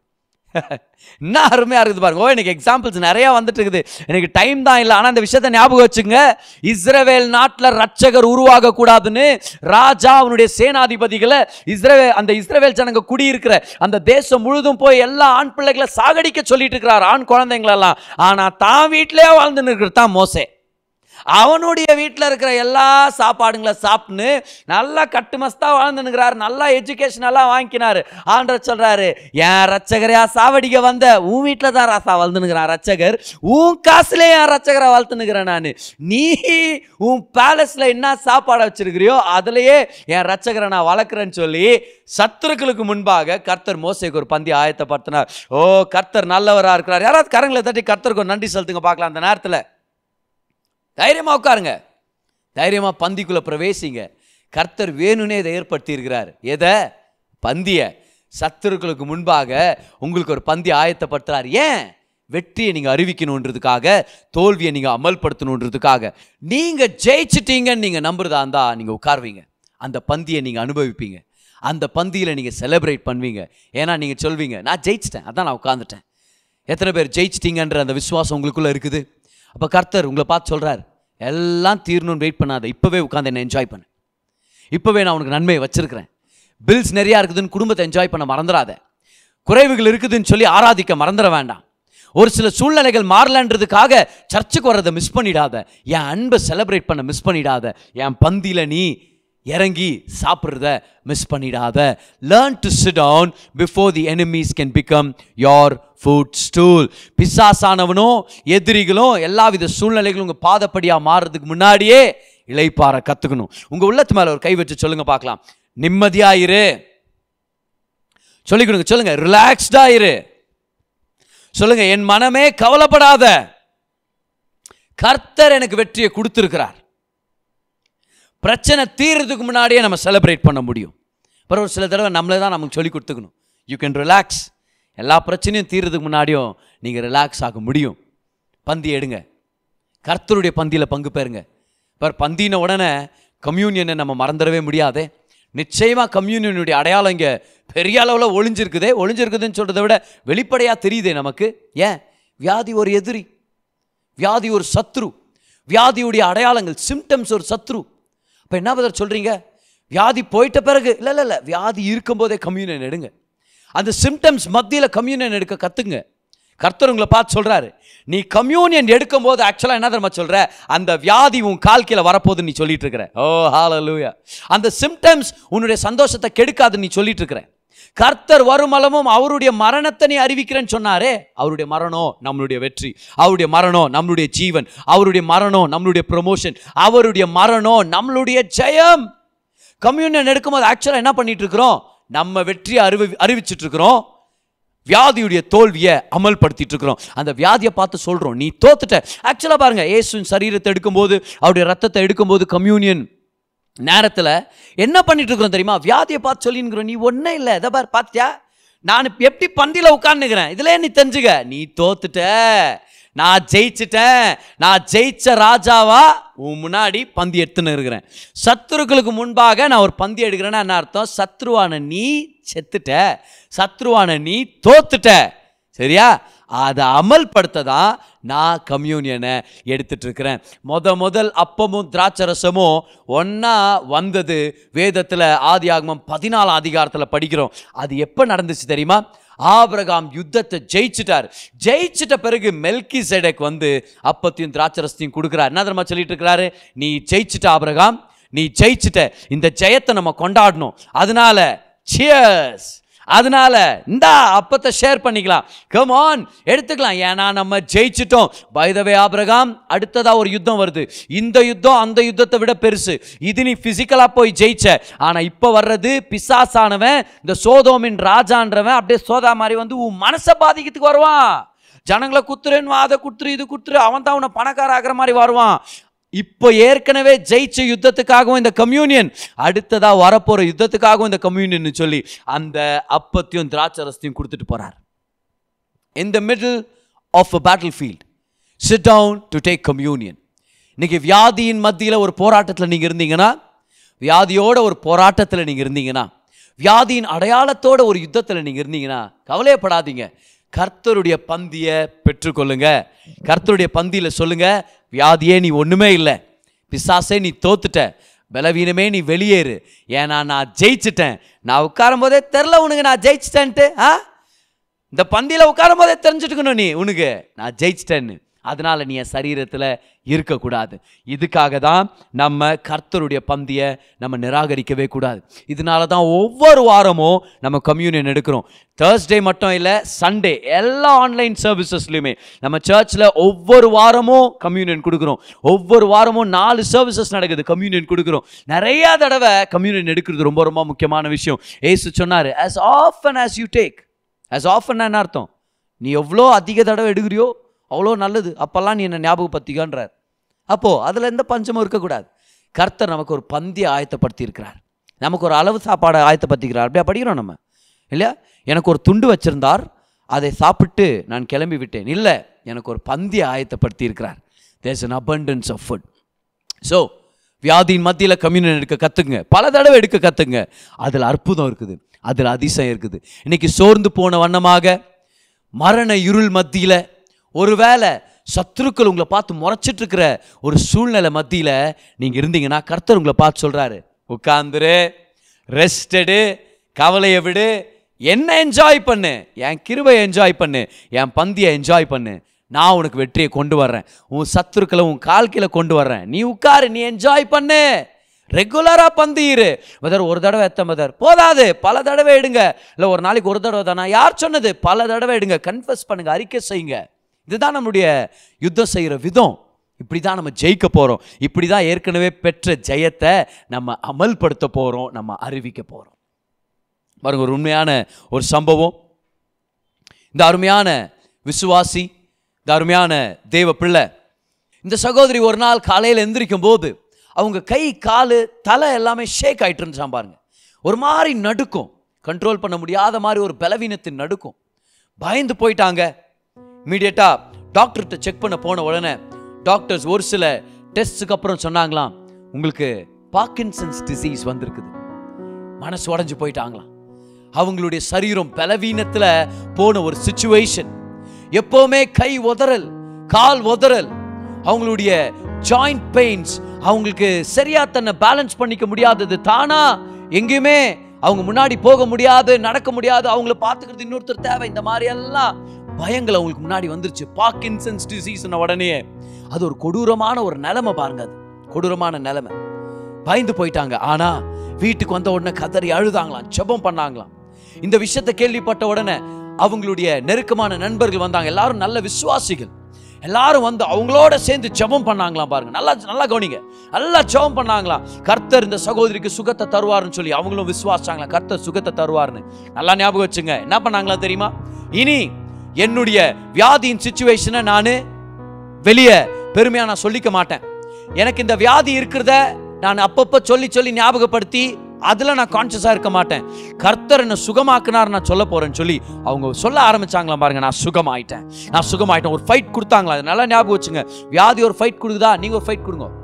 என்ன அருமையா இருக்குது பாருங்க. ஓ, எனக்கு எக்ஸாம்பிள்ஸ் நிறைய வந்துட்டு இருக்குது, எனக்கு டைம் தான் இல்லை. ஆனால் இந்த விஷயத்தை ஞாபகம் வச்சுங்க, இஸ்ரவேல் நாட்டில் ரட்சகர் உருவாக கூடாதுன்னு ராஜா அவனுடைய சேனாதிபதிகளை இஸ்ரவே அந்த இஸ்ரவேல் ஜனங்க குடியிருக்கிற அந்த தேசம் முழுதும் போய் எல்லா ஆண் பிள்ளைகளை சாகடிக்க சொல்லிட்டு இருக்கிறார், ஆண் குழந்தைங்களெல்லாம். ஆனால் தான் வீட்டிலே வாழ்ந்துன்னு இருக்கிறது தான் மோசே. அவனுடைய வீட்டில் இருக்கிற எல்லா சாப்பாடுங்களை சாப்பிட்டு நல்லா கட்டுமஸ்தா வாழ்ந்துனுக்கிறார், நல்லா எஜுகேஷன் எல்லாம் வாங்கினாரு. ஆண்டவர் சொல்றாரு, என் ரட்சகரையா சாவடிக்க வந்த, உன் வீட்டில் தான் ராசா வளர்ந்துனுக்கிறான் ரட்சகர், உன் காசுல என் ரட்சகரை வளர்த்துனுக்கிறேன் நான். நீ உன் பேலஸ்ல என்ன சாப்பாடை வச்சிருக்கிறியோ அதுலயே என் ரட்சகரை நான் வளர்க்குறேன்னு சொல்லி சத்துருக்களுக்கு முன்பாக கர்த்தர் மோசேக்கு ஒரு பந்தி ஆயத்தப்படுத்தினார். ஓ, கர்த்தர் நல்லவரா இருக்கிறார். யாராவது கரங்களை தட்டி கர்த்தருக்கு நன்றி செலுத்துங்க பார்க்கலாம். அந்த நேரத்தில் தைரியமா உட்காருங்க, தைரியமா பந்திக்குள்ள பிரவேசிங்க. கர்த்தர் வேணும்னே இதை ஏற்படுத்தி இருக்கிறார். எதை? பந்திய. சத்துருக்களுக்கு முன்பாக உங்களுக்கு ஒரு பந்தி ஆயத்தப்படுத்துறார். ஏன்? வெற்றியை நீங்க அறிவிக்கணுன்றதுக்காக, தோல்வியை நீங்க அமல்படுத்தணுன்றதுக்காக. நீங்க ஜெயிச்சிட்டீங்கன்னு நீங்க நம்புறதா இருந்தா நீங்க உட்காருவீங்க, அந்த பந்தியை நீங்க அனுபவிப்பீங்க, அந்த பந்தியில நீங்க செலிப்ரேட் பண்ணுவீங்க. ஏன்னா நீங்க சொல்வீங்க, நான் ஜெயிச்சிட்டேன், அதான் நான் உட்கார்ந்துட்டேன். எத்தனை பேர் ஜெயிச்சிட்டீங்கன்ற அந்த விசுவாசம் உங்களுக்குள்ள இருக்குது? அப்போ கர்த்தர் உங்களை பார்த்து சொல்கிறார், எல்லாம் தீரணும்னு வெயிட் பண்ணாத, இப்போவே உட்காந்து என்ன என்ஜாய் பண்ணு, இப்போவே நான் உனக்கு நன்மையை வச்சிருக்கிறேன். பில்ஸ் நிறையா இருக்குதுன்னு குடும்பத்தை என்ஜாய் பண்ண மறந்துடாத, குறைவுகள் இருக்குதுன்னு சொல்லி ஆராதிக்க மறந்துட வேண்டாம். ஒரு சில சூழ்நிலைகள் மாறலன்றதுக்காக சர்ச்சுக்கு வர்றதை மிஸ் பண்ணிடாத, என் அன்பை செலிப்ரேட் பண்ண மிஸ் பண்ணிடாத, என் பந்தியில் நீ இறங்கி சாப்பிட்றத மிஸ் பண்ணிடாத. Learn to sit down before the enemies can become your footstool. பிசாசானவனும் எதிரிகளும் எல்லா வித சூழ்நிலைகளும் உங்கள் பாதப்படியாக மாறுறதுக்கு முன்னாடியே இளைப்பாற கற்றுக்கணும். உங்கள் உள்ளத்து மேலே ஒரு கை வச்சு சொல்லுங்க பார்க்கலாம். நிம்மதியாயிரு. சொல்லிக் கொடுங்க, சொல்லுங்க. ரிலாக்ஸ்டாயிரு. சொல்லுங்க, என் மனமே கவலைப்படாத, கர்த்தர் எனக்கு வெற்றியை கொடுத்துருக்கிறார். பிரச்சனை தீர்றதுக்கு முன்னாடியே நம்ம செலிப்ரேட் பண்ண முடியும். அப்புறம் ஒரு சில தடவை நம்மளே தான் நமக்கு சொல்லி கொடுத்துக்கணும். You can relax. எல்லா பிரச்சனையும் தீர்றதுக்கு முன்னாடியும் நீங்கள் ரிலாக்ஸ் ஆக முடியும். பந்தி எடுங்க, கர்த்தருடைய பந்தியில் பங்கு பெறுங்க. இப்போ பந்தின உடனே கம்யூனியனை நம்ம மறந்துடவே முடியாதே. நிச்சயமாக கம்யூனியனுடைய அடையாளம் இங்கே பெரிய அளவில் ஒளிஞ்சிருக்குதே. ஒளிஞ்சிருக்குதுன்னு சொல்கிறத விட வெளிப்படையாக தெரியுதே நமக்கு. ஏன்? வியாதி ஒரு எதிரி, வியாதி ஒரு சத்ரு, வியாதியுடைய அடையாளங்கள் சிம்டம்ஸ் ஒரு சத்ரு. இப்போ என்ன பதில் சொல்கிறீங்க? வியாதி போயிட்ட பிறகு இல்லை இல்லை இல்லை வியாதி இருக்கும்போதே கம்யூனியன் எடுங்க. அந்த சிம்டம்ஸ் மத்தியில் கம்யூனியன் எடுக்க கற்றுங்க. கர்த்தர் உங்களை பார்த்து சொல்கிறாரு, நீ கம்யூனியன் எடுக்கும் போது ஆக்சுவலாக என்ன தெரியுமா சொல்கிற? அந்த வியாதி உன் கால் கீழே வரப்போகுதுன்னு நீ சொல்லிட்டு இருக்கிற. ஓ ஹல்லேலூயா. அந்த சிம்டம்ஸ் உன்னுடைய சந்தோஷத்தை கெடுக்காதுன்னு நீ சொல்லிட்டு இருக்கிற. கர்த்தர் வருமளவும் அவருடைய மரணத்தை நீ அறிவிக்கிறேன்னு சொன்னாரே. அவருடைய மரணம் நம்மளுடைய வெற்றி, அவருடைய மரணம் நம்மளுடைய ஜீவன், அவருடைய மரணம் நம்மளுடைய ப்ரொமோஷன், அவருடைய மரணம் நம்மளுடைய ஜெயம். கம்யூனியன் எடுக்கும்போது ஆக்சுவலாக என்ன பண்ணிட்டு இருக்கிறோம்? நம்ம வெற்றியை அறிவி அறிவிச்சுட்டு இருக்கிறோம். வியாதியுடைய தோல்வியை அமல்படுத்திட்டு இருக்கிறோம். அந்த வியாதியை பார்த்து சொல்றோம், நீ தோத்துட்ட. ஆக்சுவலா பாருங்க, இயேசுவின் சரீரத்தை எடுக்கும்போது, அவருடைய ரத்தத்தை எடுக்கும்போது, கம்யூனியன் நேரத்தில் என்ன பண்ணிட்டு இருக்கிறோம் தெரியுமா? வியாதியை பார்த்து சொல்லிங்கிறோம், நீ ஒன்றும் இல்லை, இதை பார் பார்த்தியா, நான் எப்படி பந்தியில் உட்காந்துக்கிறேன், இதுல நீ தெரிஞ்சுக்க, நீ தோத்துட்ட, நான் ஜெயிச்சிட்டேன், நான் ஜெயிச்ச ராஜாவா உன் முன்னாடி பந்தி எடுத்துன்னு இருக்கிறேன். சத்துருக்களுக்கு முன்பாக நான் ஒரு பந்தி எடுக்கிறேன்னா என்ன அர்த்தம்? சத்ருவான நீ செத்துட்ட, சத்ருவான நீ தோத்துட்ட. சரியா? அதை அமல்படுத்த தான் நான் கம்யூனியனை எடுத்துட்டு இருக்கிறேன். முத முதல் அப்பமும் திராட்சரசமும் ஒன்னா வந்தது வேதத்தில் ஆதியாகமம் பதினாலாம் அதிகாரத்தில் படிக்கிறோம். அது எப்போ நடந்துச்சு தெரியுமா? ஆபிரகாம் யுத்தத்தை ஜெயிச்சுட்டார். ஜெயிச்சிட்ட பிறகு மெல்கிசேதேக் வந்து அப்பத்தையும் திராட்சரசத்தையும் கொடுக்குறார். என்ன தெரியுமா சொல்லிட்டு இருக்கிறாரு? நீ ஜெயிச்சுட்ட ஆபிரகாம், நீ ஜெயிச்சுட்ட, இந்த ஜெயத்தை நம்ம கொண்டாடணும், அதனால சியர்ஸ், அதனால இந்த அப்பத்தை ஷேர் பண்ணிக்கலாம், கம் ஆன் எடுத்துக்கலாம், ஏன்னா நம்ம ஜெயிச்சிட்டோம். பை த வே ஆபிரகாம், அடுத்ததா ஒரு யுத்தம் வருது. இந்த யுத்தம் அந்த யுத்தத்தை விட பெருசு. இது நீ பிசிக்கலா போய் ஜெயிச்ச, ஆனா இப்ப வர்றது பிசாசானவன், இந்த சோதோமின் ராஜான்றவன் அப்படியே சோதா மாதிரி வந்து உன் மனசை பாதிக்கிறதுக்கு வருவான். ஜனங்களை குத்துறேன்னு அதை குத்துரு இது குத்துரு, அவன் தான் உன்னை பணக்கார ஆகிற மாதிரி வருவான். இப்போ ஏற்கனவே ஜெயிச்ச யுத்தத்துக்காகவும் இந்த கம்யூனியன், அடுத்ததா வரப்போற யுத்தத்துக்காகவும் இந்த கம்யூனியன் சொல்லி அந்த அப்பத்தையும் திராட்சரசத்தையும் கொடுத்துட்டு போறார். In the middle of a battlefield, sit down to take communion. இன்னைக்கு வியாதியின் மத்தியில் ஒரு போராட்டத்தில் நீங்க இருந்தீங்கன்னா, வியாதியோட ஒரு போராட்டத்தில் நீங்க இருந்தீங்கன்னா, வியாதியின் அடையாளத்தோட ஒரு யுத்தத்தில் நீங்க இருந்தீங்கன்னா, கவலையப்படாதீங்க. கர்த்தருடைய பந்தியை பெற்றுக்கொள்ளுங்க. கர்த்தருடைய பந்தியில சொல்லுங்க, வியாதியே நீ ஒண்ணுமே இல்லை, பிசாசே நீ தோத்துட்ட, பலவீனமே நீ வெளியேறு, ஏன்னா நான் ஜெயிச்சிட்டேன். நான் உட்காரும் போதே தெரில உனக்கு நான் ஜெயிச்சிட்டேன்ட்டு. ஆ இந்த பந்தியில் உட்காரும் போதே தெரிஞ்சுட்டுக்கணும் நீ உனக்கு நான் ஜெயிச்சிட்டேன்னு. அதனால நீ என் சரீரத்தில் இருக்கக்கூடாது. இதுக்காக தான் நம்ம கர்த்தருடைய பந்தியை நம்ம நிராகரிக்கவே கூடாது. இதனால தான் ஒவ்வொரு வாரமும் நம்ம கம்யூனியன் எடுக்கிறோம். தேர்ஸ்டே மட்டும் இல்லை, சண்டே எல்லா ஆன்லைன் சர்வீசஸ்லையுமே நம்ம சர்ச்சில் ஒவ்வொரு வாரமும் கம்யூனியன் கொடுக்குறோம். ஒவ்வொரு வாரமும் நாலு சர்வீசஸ் நடக்குது, கம்யூனியன் கொடுக்குறோம். நிறையா தடவை கம்யூனியன் எடுக்கிறது ரொம்ப ரொம்ப முக்கியமான விஷயம். ஏசு சொன்னார், as often as you take. as often என்ன அர்த்தம்? நீ எவ்வளோ அதிக தடவை எடுக்கிறியோ அவ்வளோ நல்லது, அப்போல்லாம் நீ என்ன ஞாபகப்படுத்திக்கன்றார். அப்போது அதில் எந்த பஞ்சமும் இருக்கக்கூடாது. கர்த்தர் நமக்கு ஒரு பந்தியை ஆயத்தப்படுத்தி இருக்கிறார், நமக்கு ஒரு அளவு சாப்பாடை ஆயத்தப்படுத்திக்கிறார். அப்படியா படிக்கிறோம் நம்ம இல்லையா? எனக்கு ஒரு துண்டு வச்சிருந்தார், அதை சாப்பிட்டு நான் கிளம்பி விட்டேன். இல்லை, எனக்கு ஒரு பந்தியை ஆயத்தப்படுத்தி இருக்கிறார். There's an abundance of food. So வியாதியின் மத்தியில் கம்யூனியன் எடுக்க கற்றுங்க, பல தடவை எடுக்க கற்றுங்க. அதில் அற்புதம் இருக்குது, அதில் அதிசயம் இருக்குது. இன்னைக்கு சோர்ந்து போன வண்ணமாக மரண இருள் மத்தியில், ஒருவேளை சத்துருக்கள் உங்களை பார்த்து முறைச்சிட்டு இருக்கிற ஒரு சூழ்நிலை மத்தியில் நீங்கள் இருந்தீங்கன்னா, கர்த்தர் உங்களை பார்த்து சொல்கிறாரு, உட்காந்துரு, ரெஸ்டடு, கவலையை விடு, என்ன என்ஜாய் பண்ணு, என் கிருபையை என்ஜாய் பண்ணு, என் பந்தியை என்ஜாய் பண்ணு, நான் உனக்கு வெற்றியை கொண்டு வர்றேன், உன் சத்துருக்களை உன் கால் கீழே கொண்டு வர்றேன், நீ உட்காரு, நீ என்ஜாய் பண்ணு, ரெகுலராக பந்திரு. மதர் ஒரு தடவை எத்த மதர் போதாது, பல தடவை எடுங்க. இல்லை ஒரு நாளைக்கு ஒரு தடவை தானா? யார் சொன்னது? பல தடவை எடுங்க, கன்ஃபஸ் பண்ணுங்க, அறிக்கை செய்யுங்க. இதுதான் நம்முடைய யுத்தம் செய்கிற விதம். இப்படி தான் நம்ம ஜெயிக்க போகிறோம். இப்படி தான் ஏற்கனவே பெற்ற ஜெயத்தை நம்ம அமல்படுத்த போகிறோம், நம்ம அறிவிக்க போகிறோம். பாருங்க, ஒரு உண்மையான ஒரு சம்பவம். இந்த அருமையான விசுவாசி, இந்த அருமையான தேவ பிள்ளை, இந்த சகோதரி ஒரு நாள் காலையில் எந்திரிக்கும் போது அவங்க கை காலு தலை எல்லாமே ஷேக் ஆகிட்டு இருந்துச்சான். பாருங்க, ஒரு மாதிரி நடுக்கும், கண்ட்ரோல் பண்ண முடியாத மாதிரி ஒரு பலவீனத்தின் நடுக்கும். பயந்து போயிட்டாங்க. இமீடியட்டாக டாக்டர்கிட்ட செக் பண்ண போன உடனே டாக்டர்ஸ் ஒரு சில டெஸ்ட்டுக்கு அப்புறம் சொன்னாங்களாம், உங்களுக்கு பார்க்கின்சன்ஸ் டிசீஸ் வந்திருக்குது. மனசு உடஞ்சு போயிட்டாங்களாம். அவங்களுடைய சரீரம் பலவீனத்தில் போன ஒரு சிச்சுவேஷன். எப்போவுமே கை உதறல், கால் உதறல், அவங்களுடைய ஜாயிண்ட் பெயின்ஸ், அவங்களுக்கு சரியா தன்னை பேலன்ஸ் பண்ணிக்க முடியாதது, தானா எங்கேயுமே அவங்க முன்னாடி போக முடியாது, நடக்க முடியாது, அவங்கள பார்த்துக்கிறது இன்னொருத்தர் தேவை, இந்த மாதிரி எல்லாம் பயங்கள் அவங்களுக்கு முன்னாடி வந்துருச்சு. பார்க்கின்சன்ஸ் டிசீஸ் உடனே அது ஒரு கொடூரமான ஒரு நிலைமை. பாருங்க, அது கொடூரமான நிலைமை. பயந்து போயிட்டாங்க. ஆனா வீட்டுக்கு வந்த உடனே கதறி அழுதாங்களாம், ஜெபம் பண்ணாங்களாம். இந்த விஷயத்தை கேள்விப்பட்ட உடனே அவங்களுடைய நெருக்கமான நண்பர்கள் வந்தாங்க, எல்லாரும் நல்ல விசுவாசிகள், எல்லாரும் வந்து அவங்களோட சேர்ந்து ஜெபம் பண்ணாங்களாம். பாருங்க, நல்லா நல்லா கவனிங்க, நல்லா ஜெபம் பண்ணாங்களாம். கர்த்தர் இந்த சகோதரிக்கு சுகத்தை தருவாருன்னு சொல்லி அவங்களும் விசுவாசாங்களாம், கர்த்தர் சுகத்தை தருவாருன்னு. நல்லா ஞாபகம் வச்சுங்க. என்ன பண்ணாங்களா தெரியுமா? இனி என்னுடைய வியாதியின் சிச்சுவேஷனை நான் வெளியே பெருமையா நான் சொல்லிக்க மாட்டேன். எனக்கு இந்த வியாதி இருக்கிறத நான் அப்பப்போ சொல்லி சொல்லி ஞாபகப்படுத்தி அதுல நான் கான்சியஸா இருக்க மாட்டேன். கர்த்தர் என்ன சுகமாக்குனார் நான் சொல்ல போறேன்னு சொல்லி அவங்க சொல்ல ஆரம்பிச்சாங்களா பாருங்க. நான் சுகமாயிட்டேன், நான் சுகமாயிட்டேன். ஒரு ஃபைட் கொடுத்தாங்களா, அது நல்லா ஞாபகம் வச்சுங்க. வியாதி ஒரு ஃபைட் கொடுக்குதா, நீங்க ஒரு ஃபைட் கொடுங்க.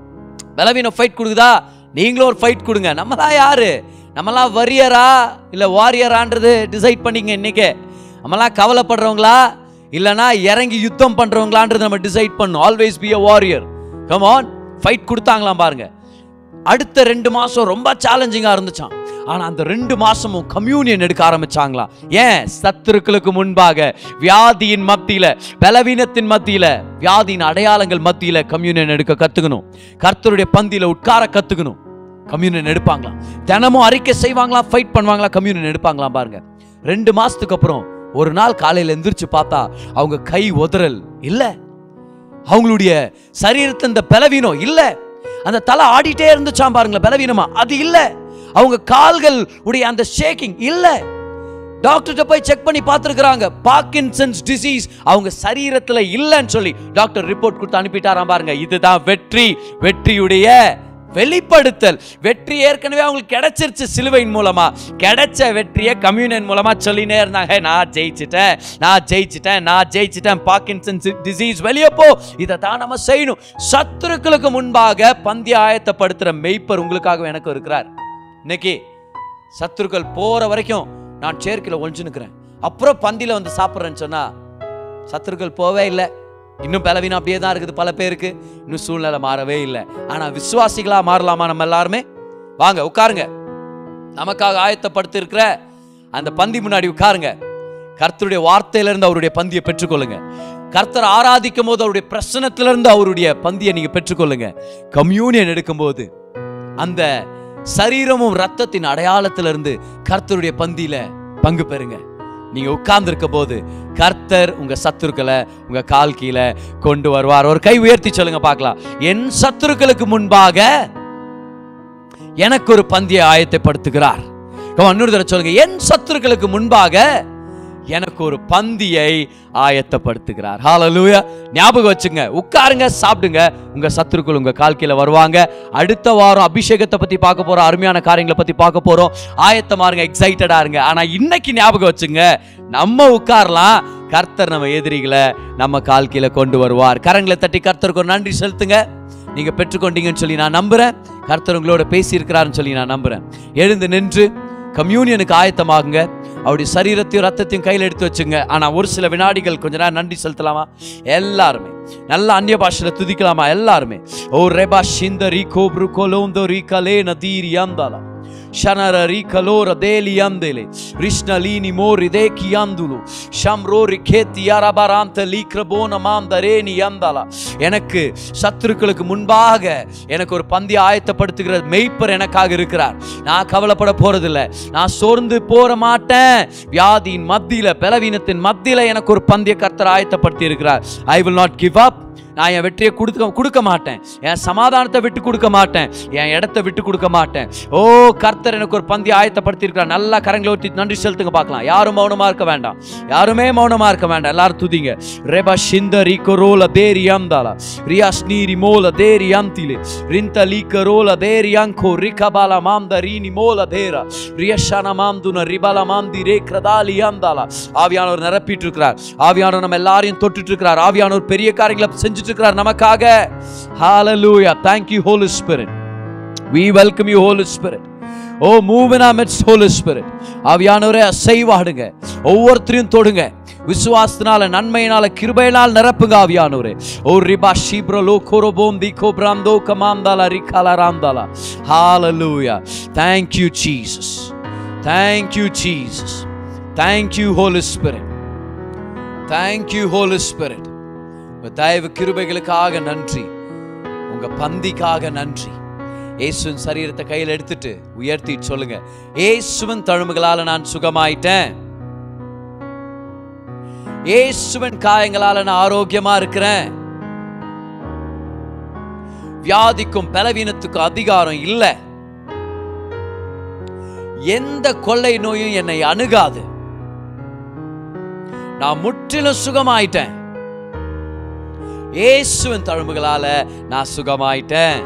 பலவீனம் ஃபைட் கொடுக்குதா, நீங்களும் ஒரு ஃபைட் கொடுங்க. நம்மளாம் யாரு? நம்மளாம் வரியரா இல்ல வாரியரான்றது டிசைட் பண்ணிங்க இன்னைக்கு. நம்மளாம் கவலைப்படுறவங்களா இல்லைன்னா இறங்கி யுத்தம் பண்றவங்களான்றது நம்ம டிசைட் பண்ணும். Always be a warrior. Come on. Fight கொடுத்தாங்களாம் பாருங்க. அடுத்த ரெண்டு மாசம் ரொம்ப சேலஞ்சிங்கா இருந்துச்சான். ஆனா அந்த ரெண்டு மாசமும் கம்யூனியன் எடுக்க ஆரம்பிச்சாங்களா. ஏன்? சத்துருக்களுக்கு முன்பாக, வியாதியின் மத்தியில, பலவீனத்தின் மத்தியில, வியாதியின் அடையாளங்கள் மத்தியில கம்யூனியன் எடுக்க கத்துக்கணும். கர்த்தருடைய பந்தியில உட்கார கத்துக்கணும். கம்யூனியன் எடுப்பாங்களாம். தினமும் அறிக்கை செய்வாங்களாம், ஃபைட் பண்ணுவாங்களா, கம்யூனியன் எடுப்பாங்களாம் பாருங்க. ரெண்டு மாசத்துக்கு அப்புறம் ஒரு நாள் காலையில எந்திரிச்சு பார்த்தா அவங்க கை உதறல் இல்ல, அவங்களுடைய சரீரத்தின் இந்த பலவீனம் இல்ல, அந்த தலை ஆடிட்டே இருந்துச்சாம் பாருங்களேன் பலவீனமா, அது இல்ல, அவங்க கால்கள் உடைய அந்த ஷேக்கிங் இல்ல. டாக்டர்கிட்ட போய் செக் பண்ணி பார்த்துருக்காங்க, பார்க்கின்சன்ஸ் டிசீஸ் அவங்க சரீரத்துல இல்லைன்னு சொல்லி டாக்டர் ரிப்போர்ட் கொடுத்து அனுப்பிட்டாராம் பாருங்க. இதுதான் வெற்றி, வெற்றியுடைய வெளிப்படுத்தல். வெற்றி ஏற்கனவே அவங்களுக்கு கிடைச்சிருச்சு. சிலுவையின் மூலமா கிடைச்ச வெற்றியை கம்யூனியன் மூலமா சொல்லினே இருந்தாங்க. நான் ஜெயிச்சிட்டேன், நான் ஜெயிச்சிட்டேன், நான் ஜெயிச்சிட்டேன். பார்க்கின்சன்ஸ் டிசீஸ் வெளியே போ. இதை தான் நம்ம செய்யணும். சத்துருக்களுக்கு முன்பாக பந்திய ஆயத்தப்படுத்துற மெய்ப்பர் உங்களுக்காக எனக்கு இருக்கிறார். இன்னைக்கு சத்துருக்கள் போற வரைக்கும் நான் சேர்க்கையில ஒழிஞ்சு நிற்கிறேன், அப்புறம் பந்தியில வந்து சாப்பிட்றேன்னு சொன்னா சத்துருக்கள் போவே இல்லை. இன்னும் பலவீனம் அப்படியே தான் இருக்குது பல பேருக்கு. இன்னும் சூழ்நிலை மாறவே இல்லை. ஆனா விசுவாசிகளா மாறலாமா நம்ம எல்லாருமே? வாங்க உட்காருங்க. நமக்காக ஆயத்தப்படுத்தி இருக்கிற அந்த பந்தி முன்னாடி உட்காருங்க. கர்த்தருடைய வார்த்தையிலிருந்து அவருடைய பந்தியை பெற்றுக்கொள்ளுங்க. கர்த்தர் ஆராதிக்கும் போது அவருடைய பிரசனத்திலிருந்து அவருடைய பந்தியை நீங்க பெற்றுக்கொள்ளுங்க. கம்யூனியன் எடுக்கும் போது அந்த சரீரமும் ரத்தத்தின் அடையாளத்திலிருந்து கர்த்தருடைய பந்தியில பங்கு பெறுங்க. நீங்க உட்கார்ந்து இருக்க போது கர்த்தர் உங்க சத்துருக்களை உங்க கால் கீழே கொண்டு வருவார். ஒரு கை உயர்த்தி சொல்லுங்க பார்க்கலாம். என் சத்துருக்களுக்கு முன்பாக எனக்கு ஒரு பந்தியை ஆயத்தப்படுத்துகிறார். இன்னொரு தடவை சொல்லுங்க. என் சத்துருக்களுக்கு முன்பாக எனக்கு ஒரு பந்தியை ஆயத்தப்படுத்துகிறார். ஹல்லேலூயா. ஞாபகம் வச்சுங்க. உட்காருங்க, சாப்பிடுங்க. உங்க சத்துருக்கள் உங்க கால் கீழே வருவாங்க. அடுத்த வாரம் அபிஷேகத்தை பத்தி பார்க்க போறோம், அருமையான காரியங்களை பத்தி பார்க்க போறோம். ஆயத்தமா இருங்க, எக்ஸைட்டடா இருங்க. ஆனா இன்னைக்கு ஞாபகம் வச்சுங்க, நம்ம உட்காரலாம், கர்த்தர் நம்ம எதிரிகளை நம்ம கால் கீழே கொண்டு வருவார். கரங்களை தட்டி கர்த்தருக்கு ஒரு நன்றி செலுத்துங்க. நீங்க பெற்றுக்கொண்டீங்கன்னு சொல்லி நான் நம்புறேன். கர்த்தர் உங்களோட பேசி இருக்கிறாருன்னு சொல்லி நான் நம்புறேன். எழுந்து நின்று கம்யூனியனுக்கு ஆயத்தமாகுங்க. அவருடைய சரீரத்தையும் ரத்தத்தையும் கையில் எடுத்து வச்சுங்க. ஆனா ஒரு சில வினாடிகள் கொஞ்ச நேரம் நன்றி செலுத்தலாமா? எல்லாருமே நல்ல அந்நிய பாஷையில துதிக்கலாமா? எல்லாருமே ஓ ரெபா ஷிந்த ரீகோ ப்ருகோலோந்தோ ரீகலே நதீரி அந்தாலா ஷனர ரீகலோர தேலி அந்தேலே ரிஷ்னலீனி மோரி தேக்கி அந்துலு ஷம்ரோரி கேத்தி அரபராந்த லீக்ரபோன மாந்தரேனி அந்தாலா. எனக்கு சத்துருக்களுக்கு முன்பாக எனக்கு ஒரு பந்தியை ஆயத்தப்படுத்துகிற மெய்ப்பர் எனக்காக இருக்கிறார். நான் கவலைப்பட போறதில்லை, நான் சோர்ந்து போற மாட்டேன். வியாதியின் மத்தியில, பலவீனத்தின் மத்தியில எனக்கு ஒரு பந்திய கர்த்தர் ஆயத்தப்படுத்தி இருக்கிறார். I will not give up. நான் என் வெற்றியை கொடுக்க கொடுக்க மாட்டேன், என் சமாதானத்தை விட்டு கொடுக்க மாட்டேன், என் இடத்தை விட்டு கொடுக்க மாட்டேன். ஓ கர்த்தர் எனக்கு ஒரு பந்தி ஆயத்தப்படுத்தி இருக்கிறார். நல்லா கரங்களை ஊற்றி நன்றி செலுத்துங்க பார்க்கலாம். யாரும் மௌனமா இருக்க வேண்டாம், யாருமே மௌனமா இருக்க வேண்டாம். எல்லாரும் துதிங்க. ரெபா ஷிந்த ரிகரோல தேரி அம்தாலா ரியாஸ் நீரி மோல தேரி அம்திலே ரிந்த லீகரோல தேரி அங்கோ ரிகபால மாம்த ரீனி மோல தேரா ரியஷான மாம்துன ரிபல மாம்தி ரே கிரதாலி அம்தாலா. ஆவியானவர் நிரப்பிட்டு இருக்கிறார். ஆவியானவர் நம்ம எல்லாரையும் தொட்டுட்டு இருக்கிறார். ஆவியானவர் பெரிய காரியங்களை செஞ்சு நமக்காக. Hallelujah. Thank you Holy Spirit. We welcome you Holy Spirit. Oh move in our midst Holy Spirit. ஆவியானவரே அசைவாடுங்க, ஒவ்வொருத்தரையும் தொடுங்க. விசுவாசத்தினால, நன்மையினால, கிருபையினால் நிரப்புங்க ஆவியானவரே. ஓ ரிபா ஷிப்ரோ லோ கோரோபோம் தி கோப்ராம்தோ கமாம்தாலா ரிகாலா ராம்தாலா. Hallelujah. Thank you Jesus. Thank you Jesus. Thank you Holy Spirit. Thank you Holy Spirit. தயவு கிருபைகளுக்காக நன்றி, உங்க பந்திக்காக நன்றி. இயேசுவின் சரீரத்தை கையில் எடுத்துட்டு உயர்த்தி சொல்லுங்க. இயேசுவின் தழும்புகளால நான் சுகமாயிட்டேன், இயேசுவின் காயங்களால நான் ஆரோக்கியமா இருக்கிறேன். வியாதிக்கும் பலவீனத்துக்கும் அதிகாரம் இல்லை. எந்த கொள்ளை நோயும் என்னை அணுகாது. நான் முற்றிலும் சுகமாயிட்டேன். இயேசுவின் தழும்புகளால நான் சுகமாயிட்டேன்.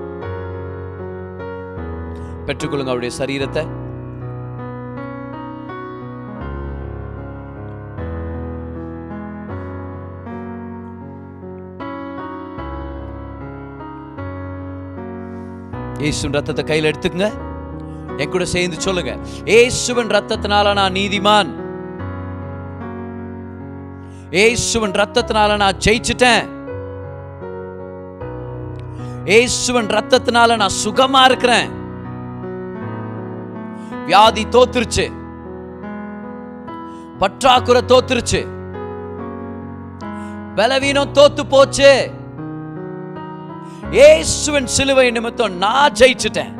பெற்றுக்கொள்ளுங்க அவருடைய சரீரத்தை. இயேசுவின் ரத்தத்தை கையில் எடுத்துக்கங்க. என் கூட சேர்ந்து சொல்லுங்க, இயேசுவின் ரத்தத்தினால நான் நீதிமான். இயேசுவின் ரத்தத்தினால நான் ஜெயிச்சிட்டேன். இயேசுவின் ரத்தத்தினால நான் சுகமா இருக்கிறேன். வியாதி தோத்துருச்சு, பற்றாக்குறை தோத்துருச்சு, பலவீனம் தோத்து போச்சு. இயேசுவின் சிலுவை நிமித்தம் நான் ஜெயிச்சிட்டேன்.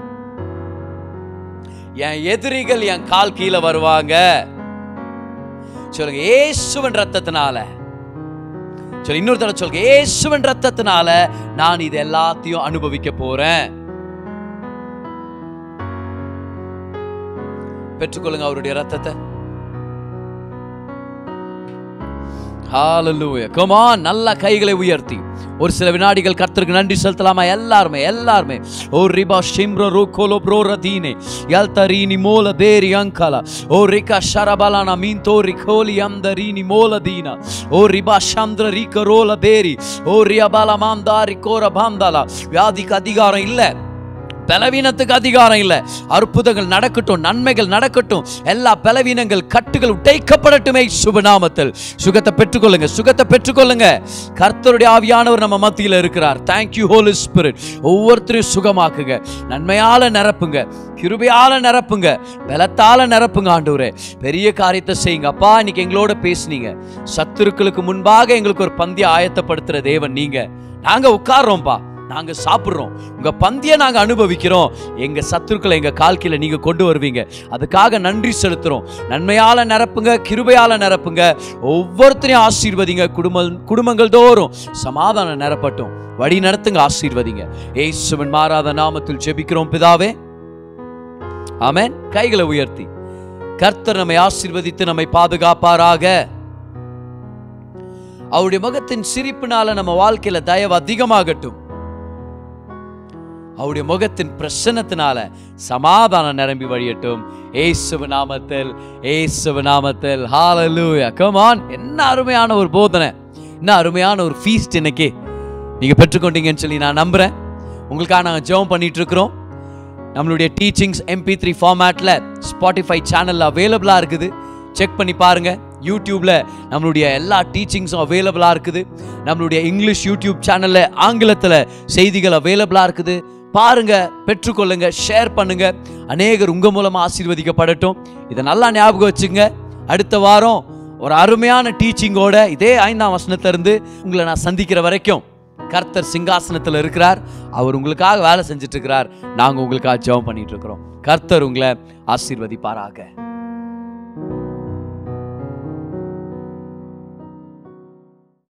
என் எதிரிகள் என் கால் கீழே வருவாங்க. சொல்லுங்க, இயேசுவின் ரத்தத்தினால. சொல்லு, இன்னொரு தடவை சொல்லுங்க, இயேசுவின் ரத்தத்தினால நான் இது எல்லாத்தையும் அனுபவிக்க போறேன். பெற்றுக்கொள்ளுங்க அவருடைய ரத்தத்தை. ஹalleluya. come on, நல்ல கைகளை உயர்த்தி ஒரு சில வினாடிகள் கர்த்தருக்கு நன்றி செலுத்தலாமா? எல்லாருமே எல்லாருமே ஓ ரிபா ஷிம்ரோ ரோகோலோ ப்ரோரதீனே யல்தரீனி மோல தேரி அங்கலா ஓ ரிகா ஷரபலானா மீன்தோ ரிகோலி அம்தரீனி மோலதீனா ஓ ரிபா ஷம்த்ர ரிகரோல தேரி ஓ ரியாபாலா மாம்தாரி கோர பாம்தாலா. வியாதிக்கு அதிகாரம் இல்லை, பலவீனத்துக்கு அதிகாரம் இல்லை. அற்புதங்கள் நடக்கட்டும், நன்மைகள் நடக்கட்டும், எல்லா பலவீனங்கள் கட்டுகள் உடைக்கப்படட்டுமே சுபநாமத்தில். சுகத்தை பெற்றுக்கொள்ளுங்க, சுகத்தை பெற்றுக்கொள்ளுங்க. கர்த்தருடைய ஆவியானவர் நம்ம மத்தியில் இருக்கிறார். Thank you Holy Spirit. ஒவ்வொருத்தரையும் சுகமாக்குங்க, நன்மையால நிரப்புங்க, கிருபையால நிரப்புங்க, பலத்தால நிரப்புங்க. ஆண்டவரே, பெரிய காரியத்தை செய்யுங்க அப்பா. இன்னைக்கு எங்களோட பேசுனீங்க. சத்துருக்களுக்கு முன்பாக எங்களுக்கு ஒரு பந்தியை ஆயத்தப்படுத்துற தேவன் நீங்க. நாங்க உட்கார்றோம்ப்பா, நாங்க சாப்பிடுறோம், உங்க பந்தியை நாங்க அனுபவிக்கிறோம். எங்க சத்துருக்களை எங்க கால் கீழ நீங்க கொண்டு வருவீங்க. அதுக்காக நன்றி செலுத்துறோம். நன்மையால நிரப்புங்க, கிருபையால நிரப்புங்க. ஒவ்வொருத்தரையும் ஆசீர்வதிங்க. குடும்ப குடும்பங்கள் தோறும் சமாதானம் நிரப்பட்டும். வழி நடத்துங்க, ஆசீர்வதிங்க. இயேசுவின் மாறாத நாமத்தில் ஜெபிக்கிறோம் பிதாவே, ஆமென். கைகளை உயர்த்தி கர்த்தர் நம்மை ஆசீர்வதித்து நம்மை பாதுகாப்பாராக. அவருடைய முகத்தின் சிரிப்பினால நம்ம வாழ்க்கையில தயவு அதிகமாகட்டும். அவருடைய முகத்தின் பிரசன்னத்தினால சமாதானம் நிரம்பி வழியட்டும். இயேசுவின் நாமத்தில், இயேசுவின் நாமத்தில். ஹalleluya. come on. என்ன அருமையான ஒரு போதனை, என்ன அருமையான ஒரு ஃபீஸ்ட் இன்னைக்கு நீங்க பெற்றுக்கொண்டீங்கன்னு சொல்லி நான் நம்புறேன். உங்களுக்காக நாங்கள் ஜெபம் பண்ணிட்டு இருக்கிறோம். நம்மளுடைய டீச்சிங்ஸ் எம்பி த்ரீ ஃபார்மேட்ல ஸ்பாட்டிஃபை சேனல்ல அவைலபிளா இருக்குது. செக் பண்ணி பாருங்க. யூடியூப்ல நம்மளுடைய எல்லா டீச்சிங்ஸும் அவைலபிளா இருக்குது. நம்மளுடைய இங்கிலீஷ் யூடியூப் சேனல்ல ஆங்கிலத்தில் செய்திகள் அவைலபிளா இருக்குது. பாருங்க, பெற்றுக்கொள்ளுங்க, ஷேர் பண்ணுங்க. அநேகர் உங்க மூலமா ஆசீர்வதிக்கப்படட்டும். இதை நல்லா ஞாபகம் வச்சுங்க. அடுத்த வாரம் ஒரு அருமையான டீச்சிங்கோட இதே ஐந்தாம் வசனத்திலிருந்து உங்களை நான் சந்திக்கிற வரைக்கும் கர்த்தர் சிங்காசனத்தில் இருக்கிறார். அவர் உங்களுக்காக வேலை செஞ்சுட்டு இருக்கிறார். நாங்கள் உங்களுக்காக ஜெபம் பண்ணிட்டு இருக்கிறோம். கர்த்தர் உங்களை ஆசீர்வதிப்பாராக.